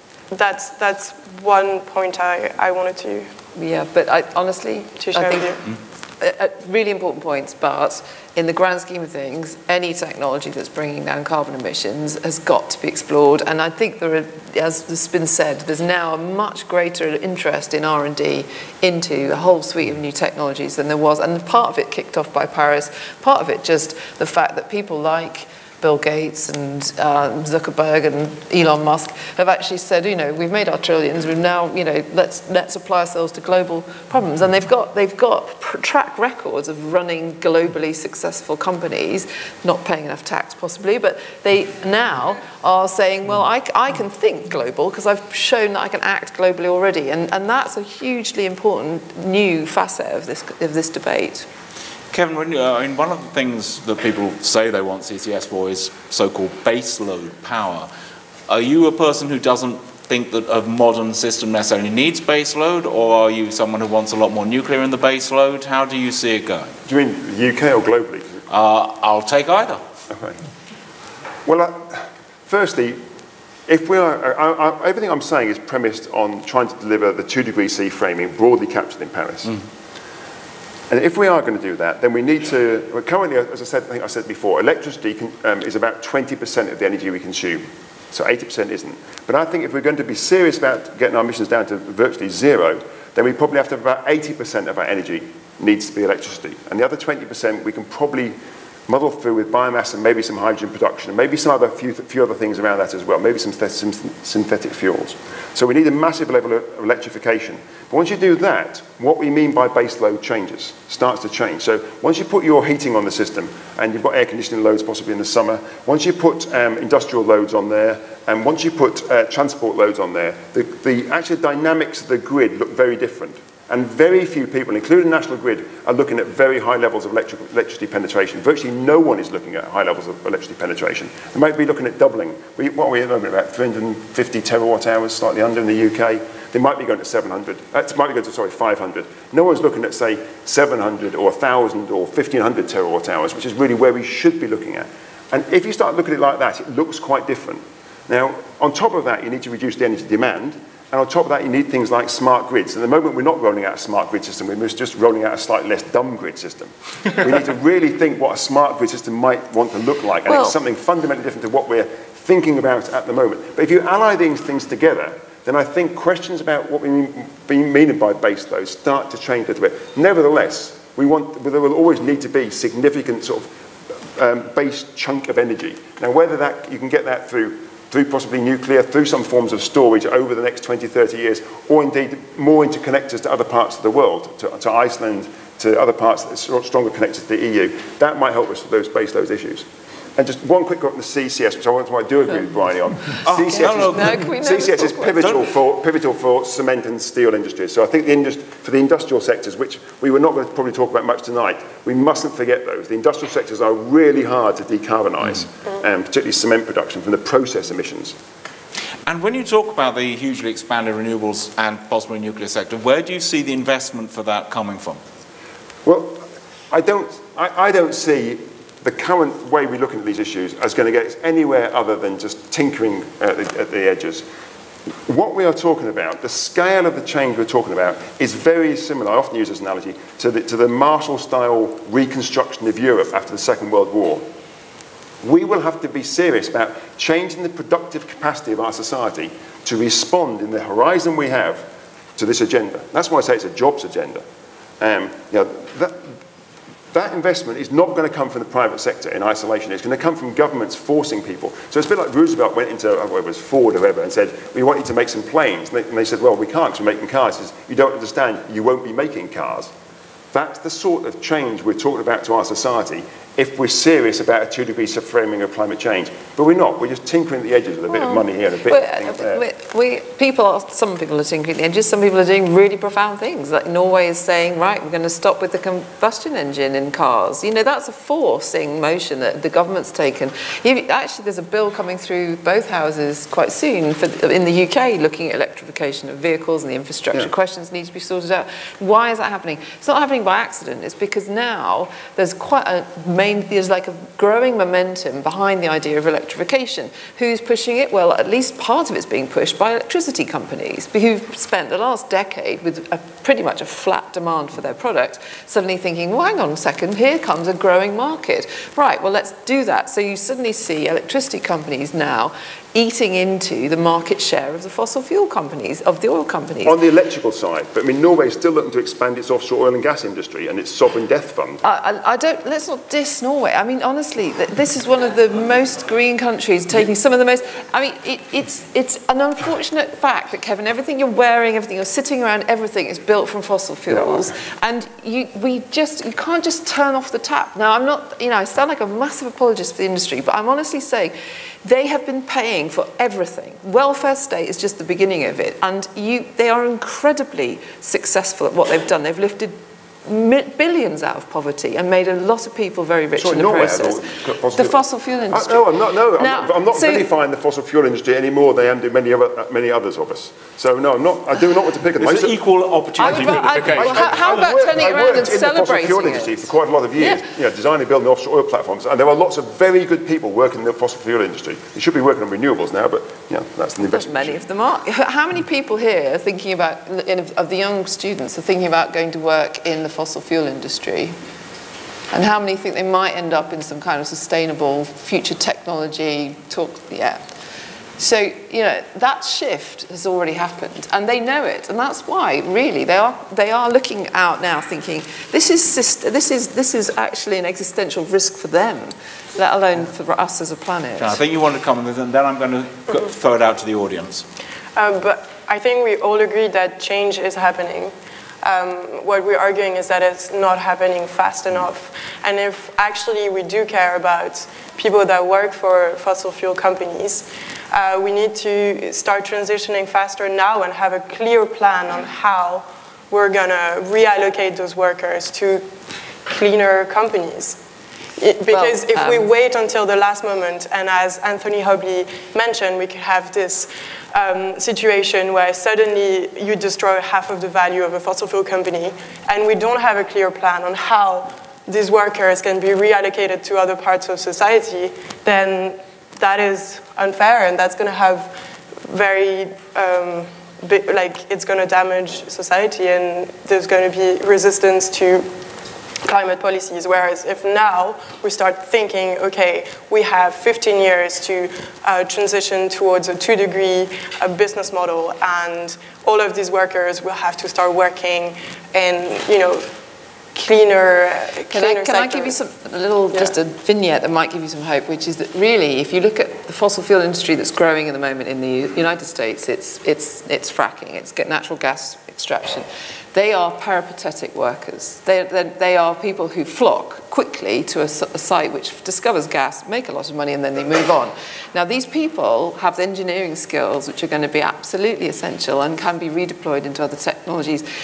that's one point I wanted to Yeah, but honestly, to share with you. Really important points, but in the grand scheme of things, any technology that's bringing down carbon emissions has got to be explored. And I think there are, as has been said, there's now a much greater interest in R&D into a whole suite of new technologies than there was. And part of it kicked off by Paris, part of it just the fact that people like Bill Gates and Zuckerberg and Elon Musk have actually said, you know, we've made our trillions, we've now, you know, let's apply ourselves to global problems. And they've got track records of running globally successful companies, not paying enough tax possibly, but they now are saying, well, I can think global because I've shown that I can act globally already. And that's a hugely important new facet of this debate. Kevin, one of the things that people say they want CCS for is so-called baseload power. Are you a person who doesn't think that a modern system necessarily needs baseload, or are you someone who wants a lot more nuclear in the baseload? How do you see it going? Do you mean the UK or globally? I'll take either. Okay. Well, firstly, if we are, everything I'm saying is premised on trying to deliver the 2°C framing broadly captured in Paris. And if we are going to do that, then we need to, well, currently, as I think I said before, electricity is about 20% of the energy we consume. So 80% isn't. But I think if we're going to be serious about getting our emissions down to virtually zero, then we probably have to have about 80% of our energy needs to be electricity. And the other 20% we can probably muddle through with biomass and maybe some hydrogen production and maybe some other few other things around that as well, maybe some synthetic fuels. So we need a massive level of electrification. But once you do that, what we mean by base load changes, starts to change. So once you put your heating on the system and you've got air conditioning loads possibly in the summer, once you put industrial loads on there, and once you put transport loads on there, the actual dynamics of the grid look very different. And very few people, including National Grid, are looking at very high levels of electricity penetration. Virtually no one is looking at high levels of electricity penetration. They might be looking at doubling. What are we looking at, about 350 terawatt hours, slightly under in the UK. They might be going to 700. Might be going to, 500. No one's looking at, say, 700 or 1,000 or 1,500 terawatt hours, which is really where we should be looking at. And if you start looking at it like that, it looks quite different. Now, on top of that, you need to reduce the energy demand. And on top of that, you need things like smart grids. At the moment, we're not rolling out a smart grid system. We're just rolling out a slightly less dumb grid system. We need to really think what a smart grid system might want to look like. And it's something fundamentally different to what we're thinking about at the moment. But if you ally these things together, then I think questions about what we mean by base load start to change a little bit. Nevertheless, there will always need to be significant sort of base chunk of energy. Now, whether that you can get that through possibly nuclear, through some forms of storage over the next 20, 30 years, or indeed more interconnectors to other parts of the world, to Iceland, to other parts that are stronger connected to the EU. That might help us with those base load issues. And just one quick look at the CCS, which I do agree with Bryony on. CCS is pivotal for cement and steel industries. So I think for the industrial sectors, which we were not going to probably talk about much tonight, we mustn't forget those. The industrial sectors are really hard to decarbonise, particularly cement production from the process emissions. And when you talk about the hugely expanded renewables and possibly nuclear sector, where do you see the investment for that coming from? Well, I don't see the current way we're looking at these issues as going to get us anywhere other than just tinkering at the edges. What we are talking about, the scale of the change we're talking about, is very similar, I often use this analogy, to the Marshall-style reconstruction of Europe after the Second World War. We will have to be serious about changing the productive capacity of our society to respond in the horizon we have to this agenda. That's why I say it's a jobs agenda. That investment is not going to come from the private sector in isolation. It's going to come from governments forcing people. So it's a bit like Roosevelt went into, whether it was Ford or whoever, and said, we want you to make some planes. And they said, well, we can't because we're making cars. He says, you don't understand, you won't be making cars. That's the sort of change we're talking about to our society if we're serious about a 2-degree framing of climate change. But we're not. We're just tinkering at the edges with a bit of money here and a bit of things there. Some people are tinkering at the edges, some people are doing really profound things. Like Norway is saying, right, we're going to stop with the combustion engine in cars. You know, that's a forcing motion that the government's taken. Actually, there's a bill coming through both houses quite soon in the UK looking at electrification of vehicles and the infrastructure questions need to be sorted out. Why is that happening? It's not happening by accident. It's because now there's there's like a growing momentum behind the idea of electrification. Who's pushing it? Well, at least part of it's being pushed by electricity companies who've spent the last decade with pretty much a flat demand for their product, suddenly thinking, well, hang on a second, here comes a growing market. Right, well, let's do that. So you suddenly see electricity companies now eating into the market share of the fossil fuel companies, of the oil companies. On the electrical side, but I mean, Norway is still looking to expand its offshore oil and gas industry and its sovereign death fund. Let's not diss Norway. I mean, honestly, this is one of the most green countries taking some of the most, I mean, it's an unfortunate fact that, Kevin, everything you're wearing, everything you're sitting around, everything is built from fossil fuels. Yeah. And you can't just turn off the tap. Now, I'm not, I sound like a massive apologist for the industry, but I'm honestly saying, they have been paying for everything. Welfare state is just the beginning of it. And they are incredibly successful at what they've done. They've lifted billions out of poverty and made a lot of people very rich in the process. The fossil fuel industry. I'm not vilifying the fossil fuel industry any more than do many others of us. So no, I'm not. I do not want to pick on them. It's equal opportunity vilification. How about turning around and celebrating it? I worked in the fossil fuel industry for quite a lot of years, designing and building offshore oil platforms, and there are lots of very good people working in the fossil fuel industry. You should be working on renewables now, but that's an investment. Many of them are. How many people here are thinking about, of the young students, are thinking about going to work in the fossil fuel industry? And how many think they might end up in some kind of sustainable future technology talk? So, that shift has already happened, and they know it, and that's why, really, they are looking out now thinking, this is actually an existential risk for them, let alone for us as a planet. I think you want to comment, and then I'm going to throw it out to the audience. But I think we all agree that change is happening. What we're arguing is that it's not happening fast enough. And if actually we do care about people that work for fossil fuel companies, we need to start transitioning faster now and have a clear plan on how we're going to reallocate those workers to cleaner companies. Because if we wait until the last moment, and as Anthony Hobley mentioned, we could have this situation where suddenly you destroy half of the value of a fossil fuel company, and we don't have a clear plan on how these workers can be reallocated to other parts of society, then that is unfair, and that's going to have very, it's going to damage society, and there's going to be resistance to climate policies, whereas if now we start thinking, okay, we have 15 years to transition towards a 2-degree business model, and all of these workers will have to start working in, cleaner Can I give you just a vignette that might give you some hope, which is that really, if you look at the fossil fuel industry that's growing at the moment in the United States, it's fracking, it's natural gas extraction. They are peripatetic workers. They are people who flock quickly to a site which discovers gas, make a lot of money, and then they move on. Now, these people have engineering skills which are going to be absolutely essential and can be redeployed into other technologies.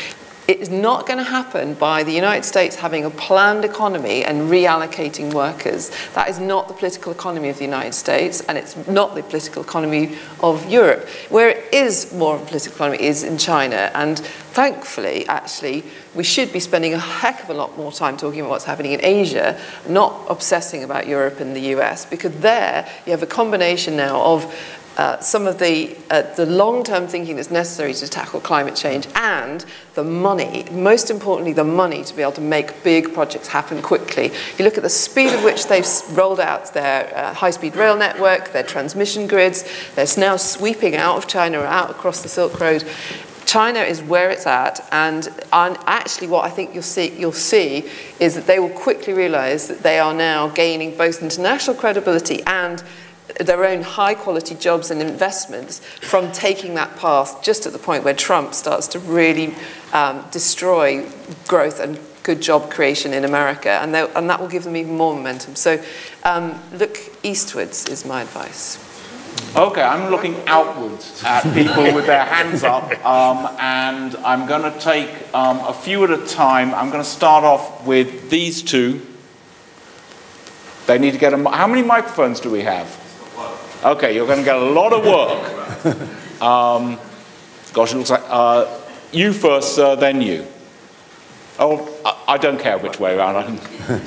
It is not going to happen by the United States having a planned economy and reallocating workers. That is not the political economy of the United States, and it's not the political economy of Europe. Where it is more of a political economy is in China, and thankfully, actually, we should be spending a heck of a lot more time talking about what's happening in Asia, not obsessing about Europe and the US, because there you have a combination now of some of the long-term thinking that's necessary to tackle climate change and the money, most importantly the money to be able to make big projects happen quickly. You look at the speed at which they've rolled out their high-speed rail network, their transmission grids, they're now sweeping out of China, out across the Silk Road. China is where it's at, and actually what I think you'll see is that they will quickly realize that they are now gaining both international credibility and their own high-quality jobs and investments from taking that path just at the point where Trump starts to really destroy growth and good job creation in America, and that will give them even more momentum. So look eastwards is my advice. Okay, I'm looking outwards at people with their hands up, and I'm going to take a few at a time. I'm going to start off with these two. They need to get how many microphones do we have? Okay, you're going to get a lot of work. Gosh, it looks like you first, sir, then you. Oh, I don't care which way around.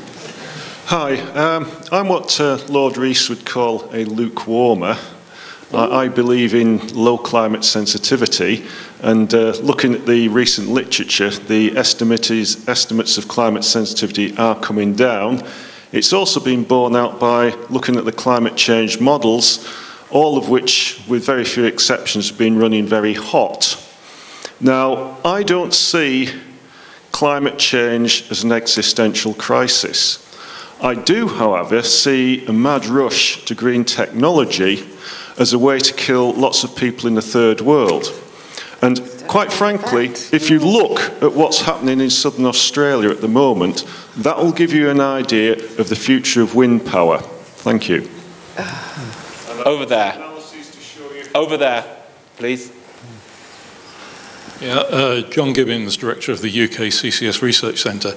Hi, I'm what Lord Rees would call a lukewarmer. I believe in low climate sensitivity, and looking at the recent literature, the estimates of climate sensitivity are coming down. It's also been borne out by looking at the climate change models, all of which, with very few exceptions, have been running very hot. Now, I don't see climate change as an existential crisis. I do, however, see a mad rush to green technology as a way to kill lots of people in the third world. And quite frankly, if you look at what's happening in southern Australia at the moment, that will give you an idea of the future of wind power. Thank you. Over there. Over there, please. Yeah, John Gibbons, Director of the UK CCS Research Centre.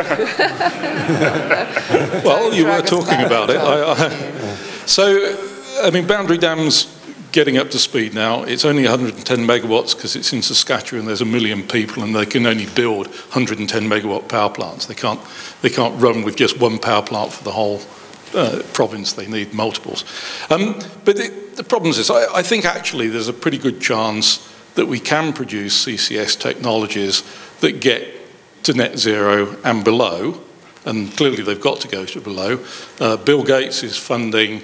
Well, you were talking about it. So, I mean, Boundary Dam's getting up to speed now. It's only 110 megawatts because it's in Saskatchewan. There's 1 million people, and they can only build 110 megawatt power plants. They can't run with just one power plant for the whole province. They need multiples. But the problem is this. I think actually there's a pretty good chance that we can produce CCS technologies that get to net zero and below, and clearly they've got to go to below. Bill Gates is funding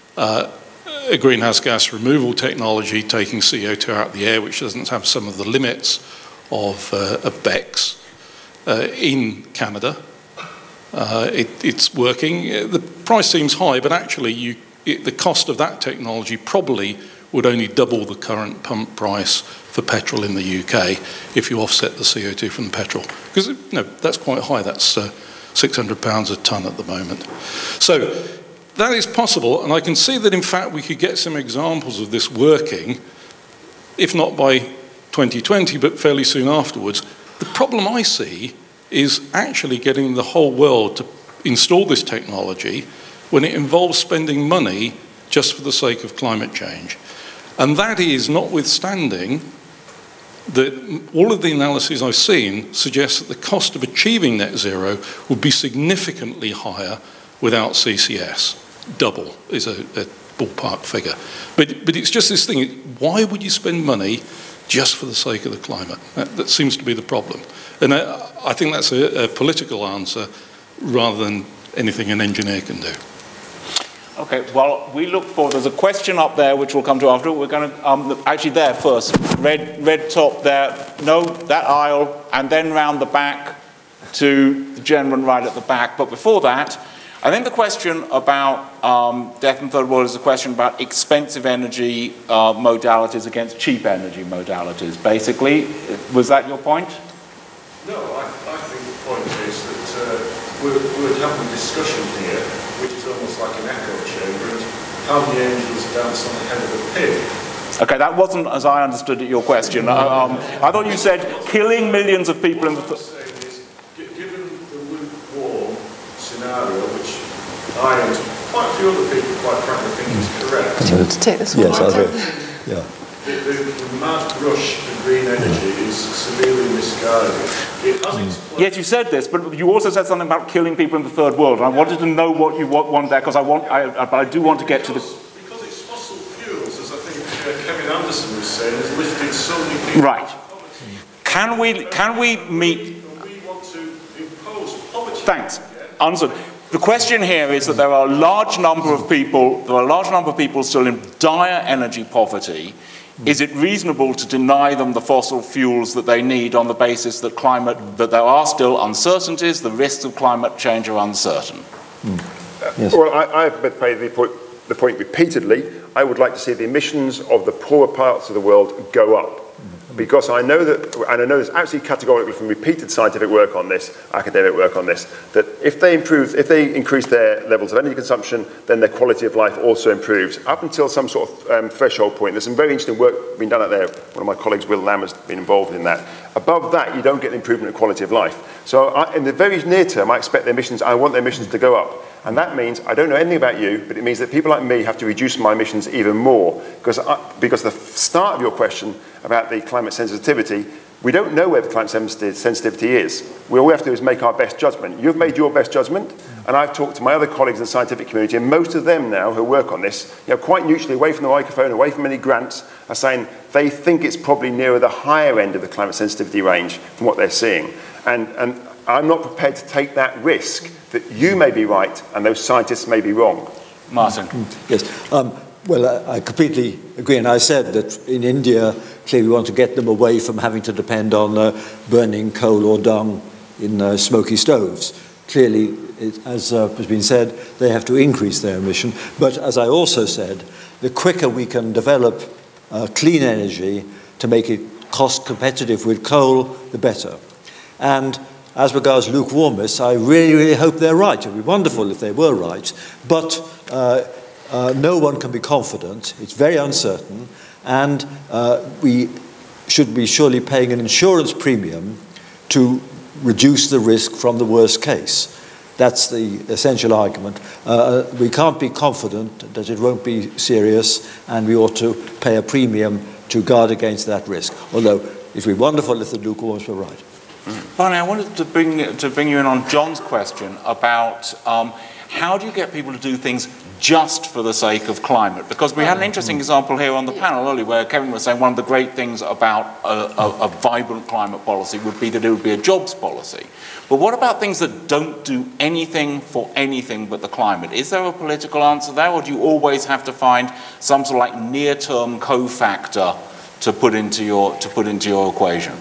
a greenhouse gas removal technology, taking CO2 out of the air, which doesn't have some of the limits of BECCS in Canada. It's working. The price seems high, but actually the cost of that technology probably would only double the current pump price for petrol in the UK if you offset the CO2 from the petrol. Because that's quite high. That's £600 a tonne at the moment. So that is possible, and I can see that in fact we could get some examples of this working, if not by 2020, but fairly soon afterwards. The problem I see is actually getting the whole world to install this technology when it involves spending money just for the sake of climate change. And that is notwithstanding that all of the analyses I've seen suggest that the cost of achieving net zero would be significantly higher without CCS. Double is a ballpark figure. But it's just this thing, why would you spend money just for the sake of the climate? That seems to be the problem. And I think that's a political answer rather than anything an engineer can do. Okay, well, we look for, there's a question up there which we'll come to after. We're going to, actually there first, red top there, no, that aisle, and then round the back to the gentleman right at the back. But before that, I think the question about death in third world is a question about expensive energy modalities against cheap energy modalities, basically. Was that your point? No, I think the point is that we're having a discussion here, which is almost like an echo chamber, and how the angels dance on the head of a pig. Okay, that wasn't as I understood it, your question. I thought you said killing millions of people in the... Given the lukewarm scenario, which I and quite a few other people, quite frankly, think is correct. Do you want to take this one? Yes, I do. Yeah. The mad rush to green energy is severely misguided. It has its place. Yes, you said this, but you also said something about killing people in the third world. And I wanted to know what you want there, because I do want to get to the... Because it's fossil fuels, as I think Kevin Anderson was saying, has lifted so many people Right. out of poverty. Can we meet... We want to impose poverty. Thanks. Answered. The question here is that there are a large number of people still in dire energy poverty. Is it reasonable to deny them the fossil fuels that they need on the basis that there are still uncertainties, the risks of climate change are uncertain? Yes. Well, I've made the point repeatedly. I would like to see the emissions of the poorer parts of the world go up. Because I know that, and I know there's absolutely categorically from repeated scientific work on this, academic work on this, that if they increase their levels of energy consumption, then their quality of life also improves. Up until some sort of threshold point, there's some very interesting work being done out there. One of my colleagues, Will Lamb, has been involved in that. Above that, you don't get an improvement in quality of life. So in the very near term, I want the emissions to go up. And that means, I don't know anything about you, but it means that people like me have to reduce my emissions even more. Because the start of your question about the climate sensitivity, we don't know where the climate sensitivity is. All we have to do is make our best judgment. You've made your best judgment, and I've talked to my other colleagues in the scientific community, and most of them now who work on this, quite neutrally, away from the microphone, away from any grants, are saying they think it's probably nearer the higher end of the climate sensitivity range from what they're seeing. And I'm not prepared to take that risk that you may be right and those scientists may be wrong. Martin. Yes. Well, I completely agree. And I said that in India, clearly we want to get them away from having to depend on burning coal or dung in smoky stoves. Clearly, as has been said, they have to increase their emission. But as I also said, the quicker we can develop clean energy to make it cost competitive with coal, the better. And as regards lukewarmists, I really, really hope they're right. It would be wonderful if they were right. But no one can be confident. It's very uncertain. And we should be surely paying an insurance premium to reduce the risk from the worst case. That's the essential argument. We can't be confident that it won't be serious, and we ought to pay a premium to guard against that risk. Although it would be wonderful if the lukewarmists were right. Bryony, I wanted to bring you in on John's question about how do you get people to do things just for the sake of climate? Because we had an interesting example here on the panel earlier where Kevin was saying one of the great things about a vibrant climate policy would be that it would be a jobs policy. But what about things that don't do anything for anything but the climate? Is there a political answer there, or do you always have to find some sort of like near-term cofactor to put into your equation?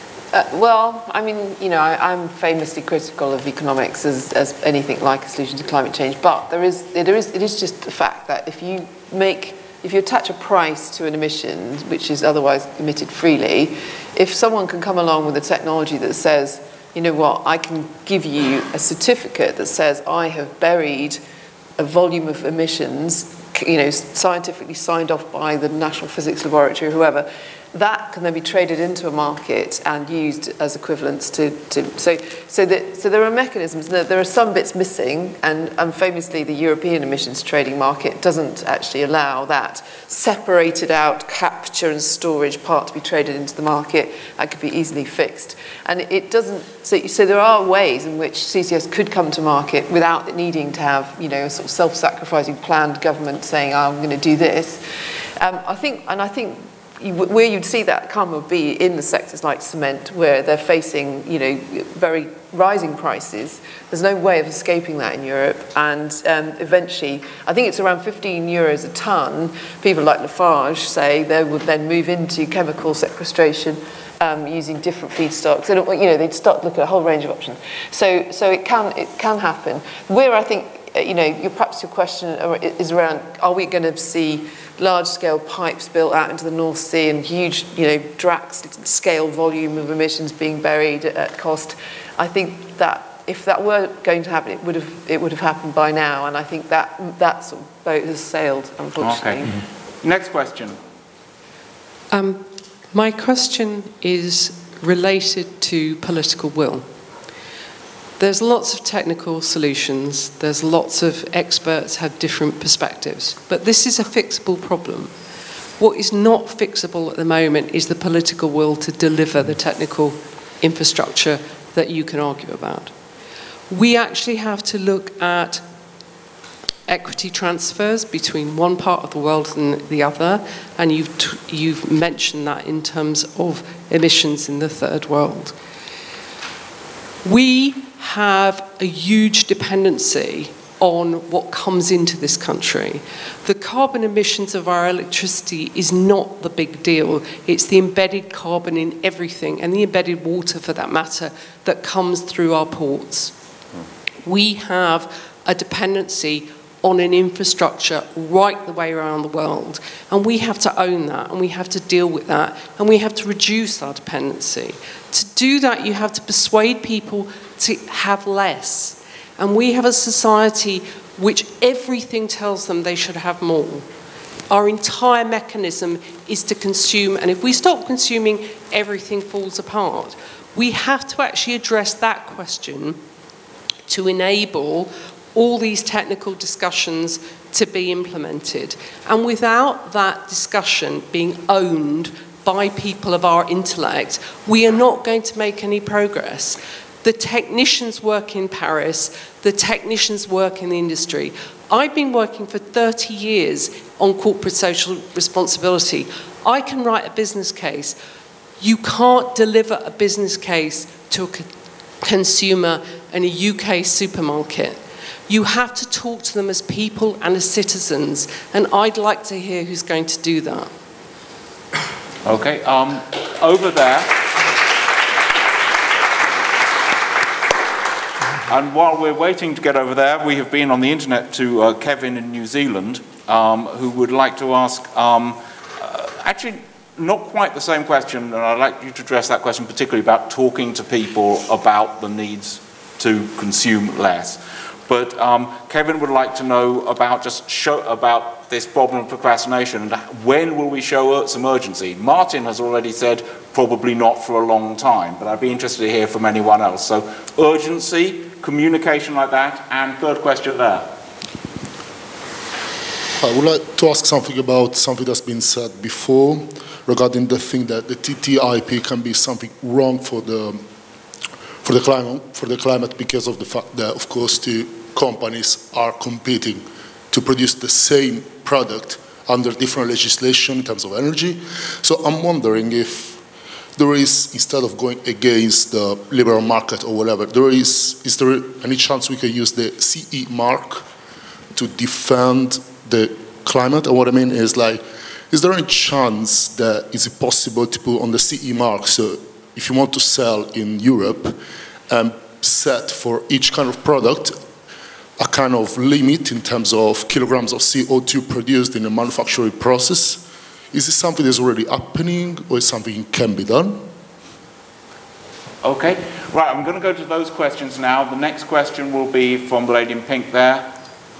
Well, I mean, I'm famously critical of economics as anything like a solution to climate change, but it is just a fact that if you attach a price to an emission which is otherwise emitted freely, if someone can come along with a technology that says, you know what, I can give you a certificate that says I have buried a volume of emissions, scientifically signed off by the National Physics Laboratory or whoever, that can then be traded into a market and used as equivalents so there are mechanisms. There are some bits missing, and famously the European emissions trading market doesn't actually allow that separated out capture and storage part to be traded into the market. That could be easily fixed, and it doesn't. So there are ways in which CCS could come to market without it needing to have a sort of self-sacrificing planned government saying, oh, I'm going to do this. I think where you'd see that come would be in the sectors like cement, where they're facing, very rising prices. There's no way of escaping that in Europe, and eventually, I think it's around 15 euros a tonne. People like Lafarge say they would then move into chemical sequestration using different feedstocks. They'd start looking at a whole range of options. So it can happen. Where I think, perhaps your question is around: are we going to see large-scale pipes built out into the North Sea and huge, Drax-scale volume of emissions being buried at cost? I think that if that were going to happen, it would have happened by now, and I think that sort of boat has sailed, unfortunately. Okay. Next question. My question is related to political will. There's lots of technical solutions, there's lots of experts have different perspectives, but this is a fixable problem. What is not fixable at the moment is the political will to deliver the technical infrastructure that you can argue about. We actually have to look at equity transfers between one part of the world and the other, and you've mentioned that in terms of emissions in the third world. We have a huge dependency on what comes into this country. The carbon emissions of our electricity is not the big deal. It's the embedded carbon in everything, and the embedded water, for that matter, that comes through our ports. We have a dependency on an infrastructure right the way around the world, and we have to own that, and we have to deal with that, and we have to reduce our dependency. To do that, you have to persuade people to have less. And we have a society which everything tells them they should have more. Our entire mechanism is to consume, and if we stop consuming, everything falls apart. We have to actually address that question to enable all these technical discussions to be implemented. And without that discussion being owned by people of our intellect, we are not going to make any progress. The technicians work in Paris, the technicians work in the industry. I've been working for 30 years on corporate social responsibility. I can write a business case. You can't deliver a business case to a consumer in a UK supermarket. You have to talk to them as people and as citizens, and I'd like to hear who's going to do that. Okay, over there. And while we're waiting to get over there, we have been on the internet to Kevin in New Zealand, who would like to ask, actually not quite the same question, and I'd like you to address that question particularly about talking to people about the needs to consume less. But Kevin would like to know about about this problem of procrastination and when will we show some urgency. Martin has already said probably not for a long time, but I'd be interested to hear from anyone else. So urgency, communication like that, and third question there. I would like to ask something about something that's been said before regarding the thing that the TTIP can be something wrong for the climate because of the fact that, of course, the companies are competing to produce the same product under different legislation in terms of energy. So I'm wondering if there is, instead of going against the liberal market or whatever, is there any chance we can use the CE mark to defend the climate? And what I mean is, like, is there any chance that is it possible to put on the CE mark, so if you want to sell in Europe, set for each kind of product a kind of limit in terms of kilograms of CO2 produced in the manufacturing process? Is this something that's already happening, or is something can be done? Okay, right, I'm going to go to those questions now. The next question will be from the lady in pink there.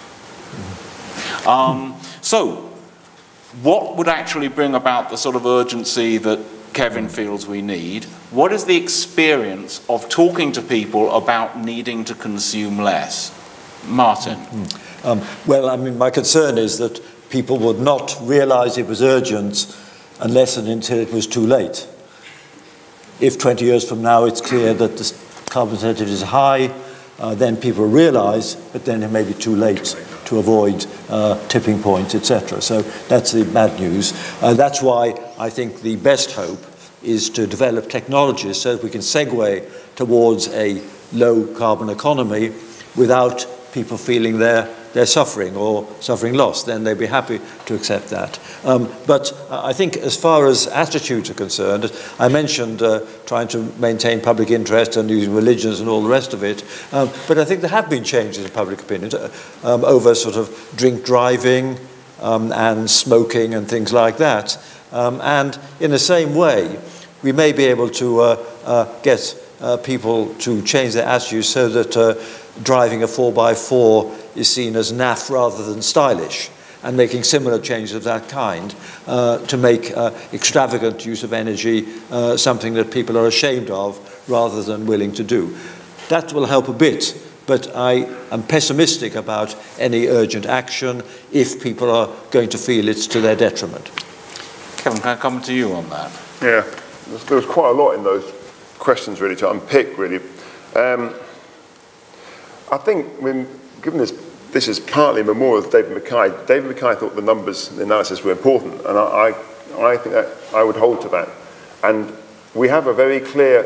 So, what would actually bring about the sort of urgency that Kevin feels we need? What is the experience of talking to people about needing to consume less? Martin. Well, I mean, my concern is that people would not realize it was urgent unless and until it was too late. If 20 years from now it's clear that the carbon sensitivity is high, then people realize, but then it may be too late to avoid tipping points, etc. So that's the bad news. That's why I think the best hope is to develop technologies so that we can segue towards a low carbon economy without people feeling they're suffering or suffering loss. Then they'd be happy to accept that. But I think as far as attitudes are concerned, I mentioned trying to maintain public interest and using religions and all the rest of it. But I think there have been changes in public opinion over sort of drink driving and smoking and things like that. And in the same way, we may be able to get people to change their attitudes so that driving a 4x4 is seen as naff rather than stylish. and making similar changes of that kind to make extravagant use of energy something that people are ashamed of rather than willing to do. That will help a bit, but I am pessimistic about any urgent action if people are going to feel it's to their detriment. Kevin, can I come to you on that? Yeah, there was quite a lot in those questions really to unpick, really. I think, given this is partly a memorial of David Mackay. David Mackay thought the numbers, the analysis were important, and I think that I would hold to that. And we have a very clear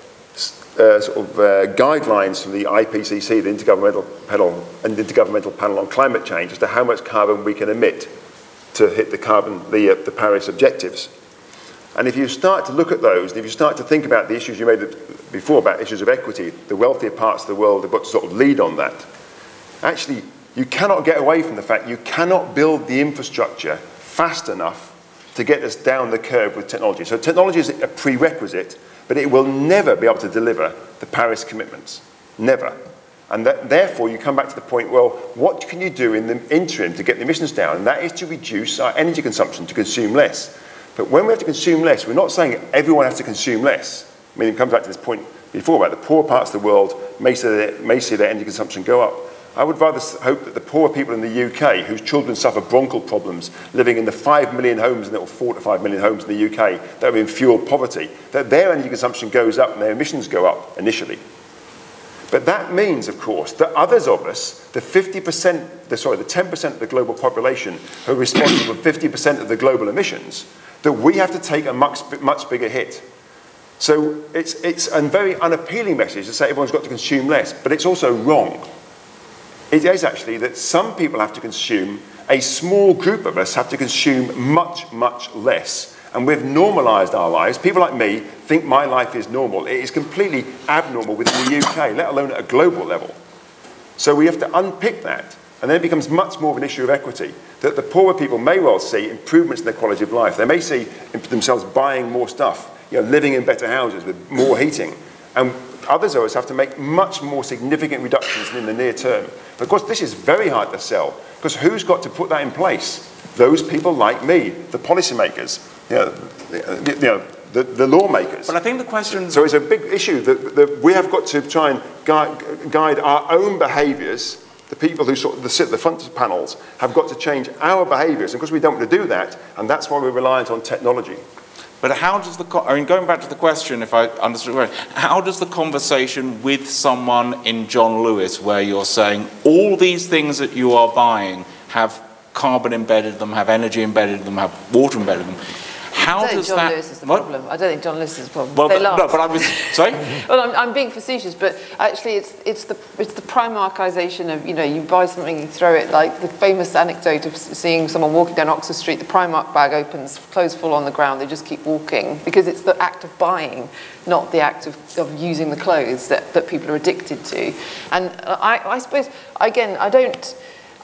guidelines from the IPCC, the Intergovernmental Panel on Climate Change, as to how much carbon we can emit to hit the Paris objectives. And if you start to look at those, and if you start to think about the issues you made before about issues of equity, the wealthier parts of the world have got to sort of lead on that. Actually, you cannot get away from the fact you cannot build the infrastructure fast enough to get us down the curve with technology. So technology is a prerequisite, but it will never be able to deliver the Paris commitments. Never. And therefore, you come back to the point, well, what can you do in the interim to get the emissions down? And that is to reduce our energy consumption, to consume less. But when we have to consume less, we're not saying everyone has to consume less. I mean, it comes back to this point before about the poor parts of the world may see their energy consumption go up. I would rather hope that the poor people in the UK, whose children suffer bronchial problems, living in the 5 million homes, or 4 to 5 million homes in the UK, that are in fuel poverty, that their energy consumption goes up and their emissions go up initially. But that means, of course, that others of us, the 10% of the global population who are responsible for 50% of the global emissions, that we have to take a much bigger hit. So it's a very unappealing message to say everyone's got to consume less, but it's also wrong. It is actually that some people have to consume, a small group of us have to consume much, much less. And we've normalised our lives. People like me think my life is normal. It is completely abnormal within the UK, let alone at a global level. So we have to unpick that. And then it becomes much more of an issue of equity, that the poorer people may well see improvements in their quality of life. They may see themselves buying more stuff, living in better houses with more heating. And others of us have to make much more significant reductions in the near term. But of course, this is very hard to sell, because who's got to put that in place? Those people like me, the policymakers, the lawmakers. But I think the question... So it's a big issue that we have got to try and guide our own behaviours. The people who sit at the front of panels have got to change our behaviours. And of course, we don't want to do that, and that's why we're reliant on technology. But how does going back to the question, if I understood right, how does the conversation with someone in John Lewis, where you're saying all these things that you are buying have carbon embedded in them, have energy embedded in them, have water embedded in them, how does that... I don't think John Lewis is the problem. I don't think John Lewis is the problem. Well, they no, but I was... Sorry? Well, I'm being facetious, but actually it's the Primarkisation of, you buy something, you throw it, like the famous anecdote of seeing someone walking down Oxford Street, the Primark bag opens, clothes fall on the ground, they just keep walking, because it's the act of buying, not the act of using the clothes that people are addicted to. And I suppose, again, I don't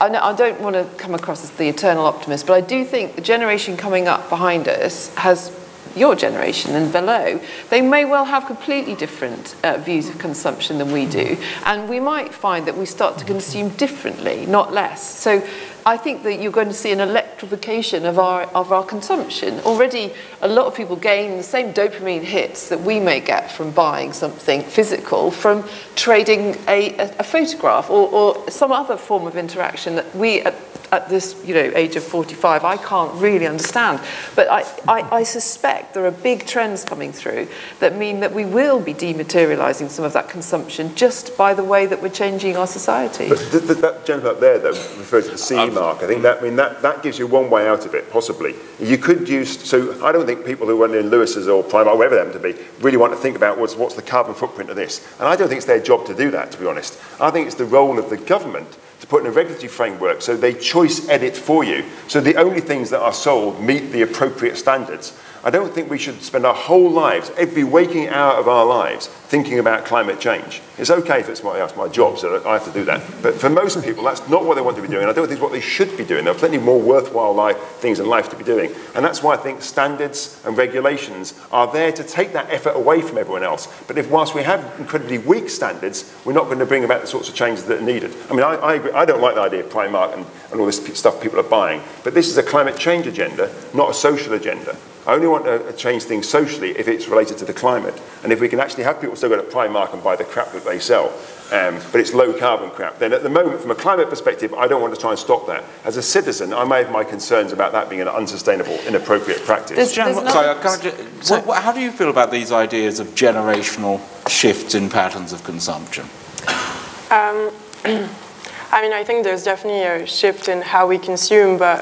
want to come across as the eternal optimist, but I do think the generation coming up behind us has, your generation and below, they may well have completely different views of consumption than we do. And we might find that we start to consume differently, not less. So I think that you're going to see an electrification of our consumption. Already, a lot of people gain the same dopamine hits that we may get from buying something physical, from trading a photograph or some other form of interaction that we, at this age of 45, I can't really understand. But I suspect there are big trends coming through that mean that we will be dematerialising some of that consumption just by the way that we're changing our society. But that gentleman up there, though, referred to the CE mark. I think that gives you one way out of it, possibly. You could use... So I don't think people who run in Lewis's or Primark, wherever they happen to be, really want to think about what's the carbon footprint of this. And I don't think it's their job to do that, to be honest. I think it's the role of the government to put in a regulatory framework so they choice edit for you. So the only things that are sold meet the appropriate standards. I don't think we should spend our whole lives, every waking hour of our lives, thinking about climate change. It's okay if it's my job, so I have to do that. But for most people, that's not what they want to be doing, and I don't think it's what they should be doing. There are plenty more worthwhile things in life to be doing. And that's why I think standards and regulations are there to take that effort away from everyone else. But whilst we have incredibly weak standards, we're not going to bring about the sorts of changes that are needed. I mean, I agree. I don't like the idea of Primark and all this stuff people are buying, but this is a climate change agenda, not a social agenda. I only want to change things socially if it's related to the climate. And if we can actually have people still go to Primark and buy the crap that they sell, but it's low carbon crap, then at the moment, from a climate perspective, I don't want to try and stop that. As a citizen, I may have my concerns about that being an unsustainable, inappropriate practice. How do you feel about these ideas of generational shifts in patterns of consumption? I mean, I think there's definitely a shift in how we consume, but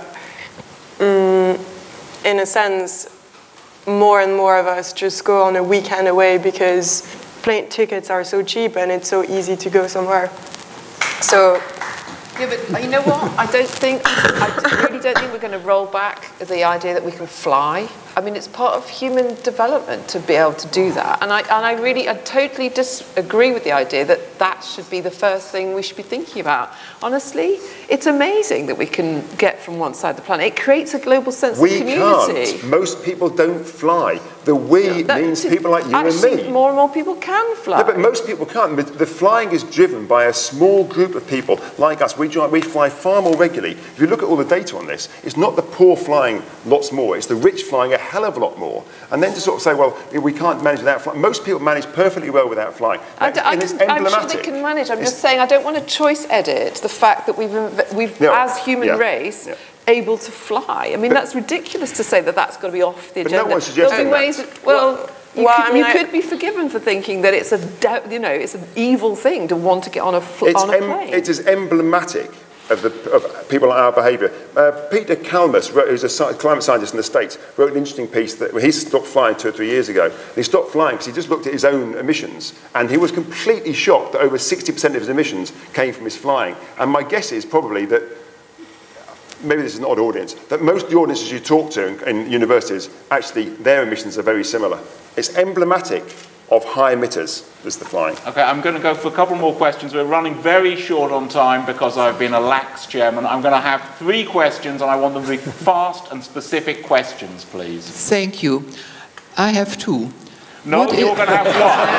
in a sense, more and more of us just go on a weekend away because plane tickets are so cheap and it's so easy to go somewhere. So, yeah, but you know what? I really don't think we're going to roll back the idea that we can fly. I mean, it's part of human development to be able to do that. And I totally disagree with the idea that that should be the first thing we should be thinking about. Honestly, it's amazing that we can get from one side of the planet. It creates a global sense of community. Can't. Most people don't fly. The we means people like you and me. More and more people can fly. No, but most people can't. The flying is driven by a small group of people like us. We fly far more regularly. If you look at all the data on this, it's not the poor flying lots more. It's the rich flying a hell of a lot more. And then to sort of say, well, we can't manage without flying. Most people manage perfectly well without flying. I'm sure they can manage. I'm just saying I don't want to choice edit the fact that we've as human race, able to fly. I mean, that's ridiculous to say that that's got to be off the agenda. But no one's suggesting that. You could be forgiven for thinking that it's it's an evil thing to want to get on a plane. It is emblematic of people like our behaviour. Peter Kalmus, who's a climate scientist in the States, wrote an interesting piece that he stopped flying 2 or 3 years ago. He stopped flying because he just looked at his own emissions, and he was completely shocked that over 60% of his emissions came from his flying. And my guess is probably that, maybe this is an odd audience, that most of the audiences you talk to in universities, actually their emissions are very similar. It's emblematic of high emitters, is the flying. Okay, I'm going to go for a couple more questions. We're running very short on time because I've been a lax chairman. I'm going to have 3 questions, and I want them to be fast and specific questions, please. Thank you. I have 2. No, you're going to have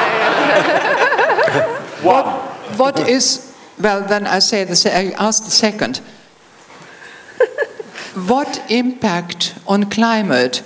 1. What is, well, then I ask the second. What impact on climate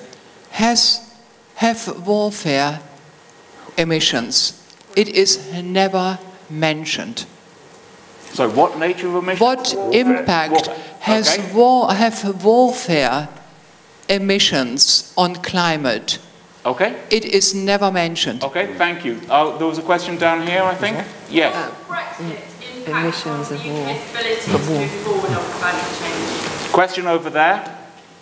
have warfare emissions? It is never mentioned. So what nature of emissions? What impact have warfare emissions on climate? Okay. It is never mentioned. Okay, thank you. There was a question down here, I think. Yes. Brexit emissions of war. Ability to move forward on climate change. Question over there.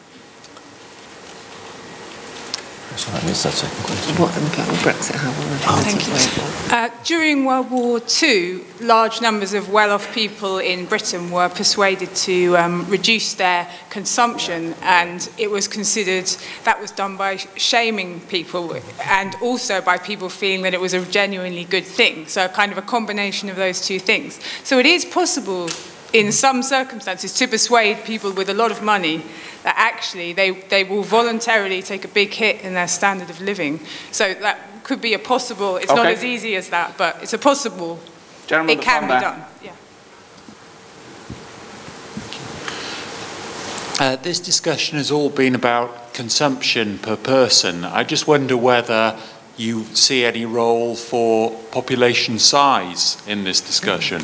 Sorry, I missed that second question. What impact will Brexit have on the Thank you. During World War II, large numbers of well-off people in Britain were persuaded to reduce their consumption, and it was considered that was done by shaming people and also by people feeling that it was a genuinely good thing. So kind of a combination of those two things. So it is possible in some circumstances to persuade people with a lot of money that actually they will voluntarily take a big hit in their standard of living. So that could be a possible, it's not as easy as that, but it's a possible, it can be done. Yeah. This discussion has all been about consumption per person. I just wonder whether you see any role for population size in this discussion.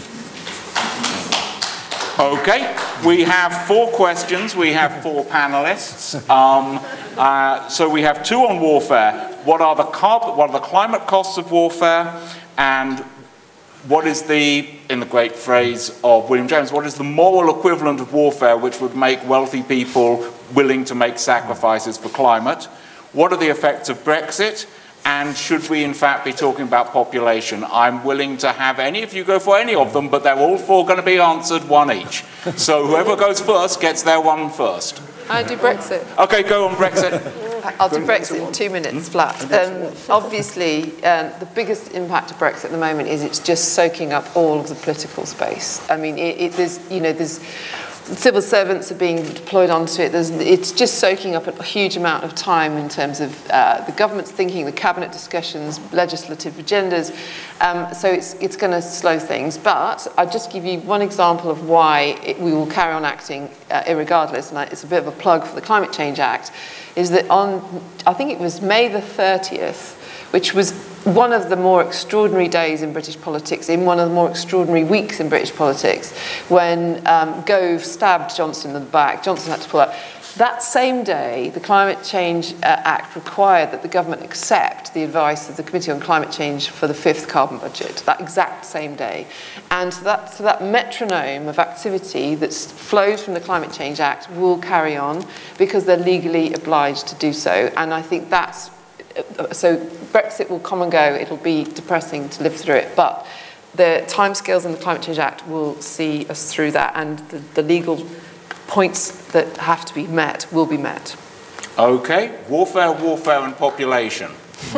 Okay, we have 4 questions. We have 4 panelists. So we have 2 on warfare. What are the climate costs of warfare? And what is in the great phrase of William James, what is the moral equivalent of warfare which would make wealthy people willing to make sacrifices for climate? What are the effects of Brexit? And should we, in fact, be talking about population? I'm willing to have any of you go for any of them, but they're all 4 going to be answered 1 each. So whoever goes first gets their 1 first. I do Brexit. Okay, go on Brexit. I'll do Brexit in 2 minutes flat. Obviously, the biggest impact of Brexit at the moment is it's just soaking up all of the political space. I mean, there's civil servants are being deployed onto it. It's just soaking up a huge amount of time in terms of the government's thinking, the cabinet discussions, legislative agendas. So it's going to slow things. But I'll just give you one example of why we will carry on acting irregardless, and it's a bit of a plug for the Climate Change Act, is that on, I think it was May the 30th, which was one of the more extraordinary days in British politics, in one of the more extraordinary weeks in British politics, when Gove stabbed Johnson in the back. Johnson had to pull out. That same day, the Climate Change Act required that the government accept the advice of the Committee on Climate Change for the 5th carbon budget, that exact same day. And so that metronome of activity that flows from the Climate Change Act will carry on because they're legally obliged to do so. And I think that's, so Brexit will come and go. It'll be depressing to live through it, but the timescales in the Climate Change Act will see us through that, and the legal points that have to be met will be met. Okay, warfare, and population.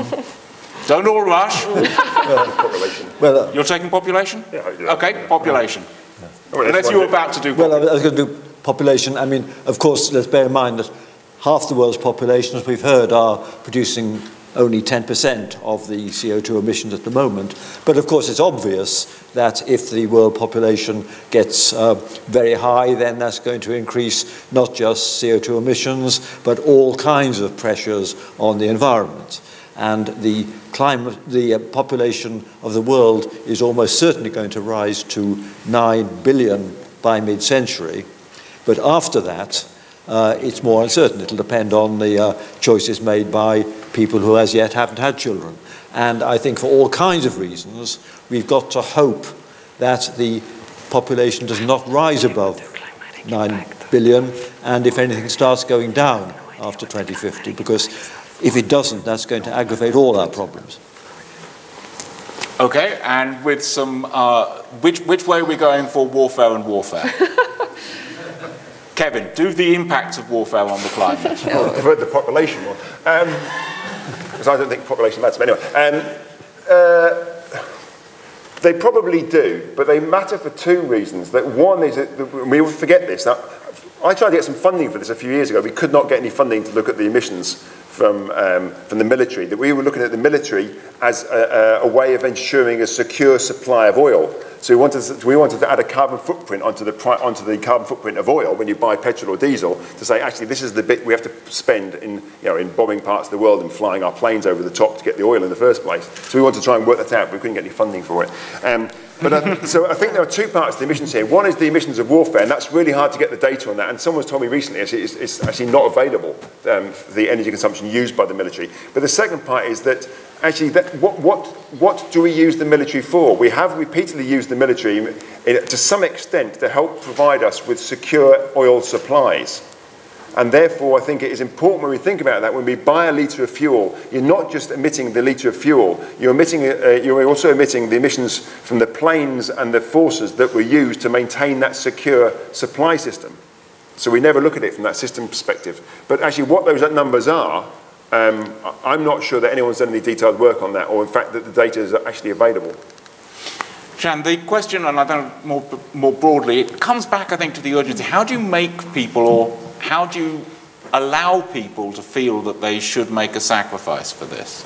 Don't all rush. Population. Well, you're taking population? Yeah. Okay, population. Yeah. Unless you were about to do population. Well, I was going to do population. I mean, of course, let's bear in mind that half the world's population, as we've heard, are producing only 10% of the CO2 emissions at the moment. But of course, it's obvious that if the world population gets very high, then that's going to increase not just CO2 emissions, but all kinds of pressures on the environment. And the population of the world is almost certainly going to rise to 9 billion by mid-century. But after that, it's more uncertain. It'll depend on the choices made by people who as yet haven't had children. And I think for all kinds of reasons, we've got to hope that the population does not rise above 9 billion, and if anything starts going down after 2050, because if it doesn't, that's going to aggravate all our problems. Okay, and with some, which way are we going for warfare and warfare? Kevin, do the impacts of warfare on the climate. I've heard the population one. Because I don't think population matters. But anyway, they probably do, but they matter for two reasons. That one is that we will forget this. Now, I tried to get some funding for this a few years ago. We could not get any funding to look at the emissions from the military. That we were looking at the military as a way of ensuring a secure supply of oil. So we wanted to add a carbon footprint onto the carbon footprint of oil when you buy petrol or diesel, to say actually this is the bit we have to spend in bombing parts of the world and flying our planes over the top to get the oil in the first place. So we wanted to try and work that out, but we couldn't get any funding for it. So I think there are two parts to the emissions here. One is the emissions of warfare, and that's really hard to get the data on that. And someone's told me recently it's actually not available, the energy consumption used by the military. But the second part is that actually, what do we use the military for? We have repeatedly used the military to some extent to help provide us with secure oil supplies. And therefore, I think it is important when we think about that, when we buy a litre of fuel, you're not just emitting the litre of fuel, you're also emitting the emissions from the planes and the forces that were used to maintain that secure supply system. So we never look at it from that system perspective. But actually, what those numbers are, I'm not sure that anyone's done any detailed work on that, or in fact that the data is actually available. Jeanne, the question, and I don't know more broadly, it comes back, I think, to the urgency. How do you make people, or how do you allow people to feel that they should make a sacrifice for this?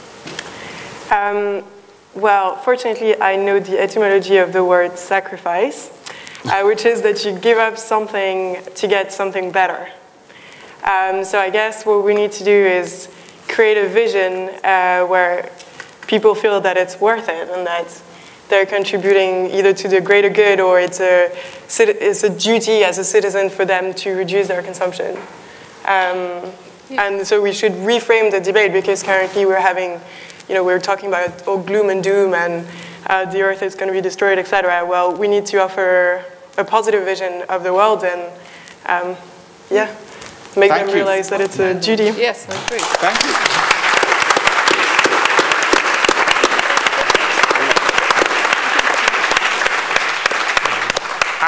Well, fortunately, I know the etymology of the word sacrifice, which is that you give up something to get something better. So I guess what we need to do is create a vision where people feel that it's worth it and that they're contributing either to the greater good, or it's a duty as a citizen for them to reduce their consumption. And so we should reframe the debate, because currently we're talking about all gloom and doom and the earth is going to be destroyed, etc. Well, we need to offer a positive vision of the world and, make them realize that it's a duty. Yes, I agree. Thank you.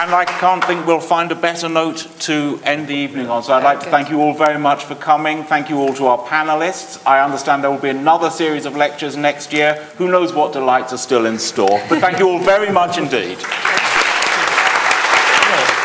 And I can't think we'll find a better note to end the evening on. So I'd like to thank you all very much for coming. Thank you all to our panelists. I understand there will be another series of lectures next year. Who knows what delights are still in store. But thank you all very much indeed.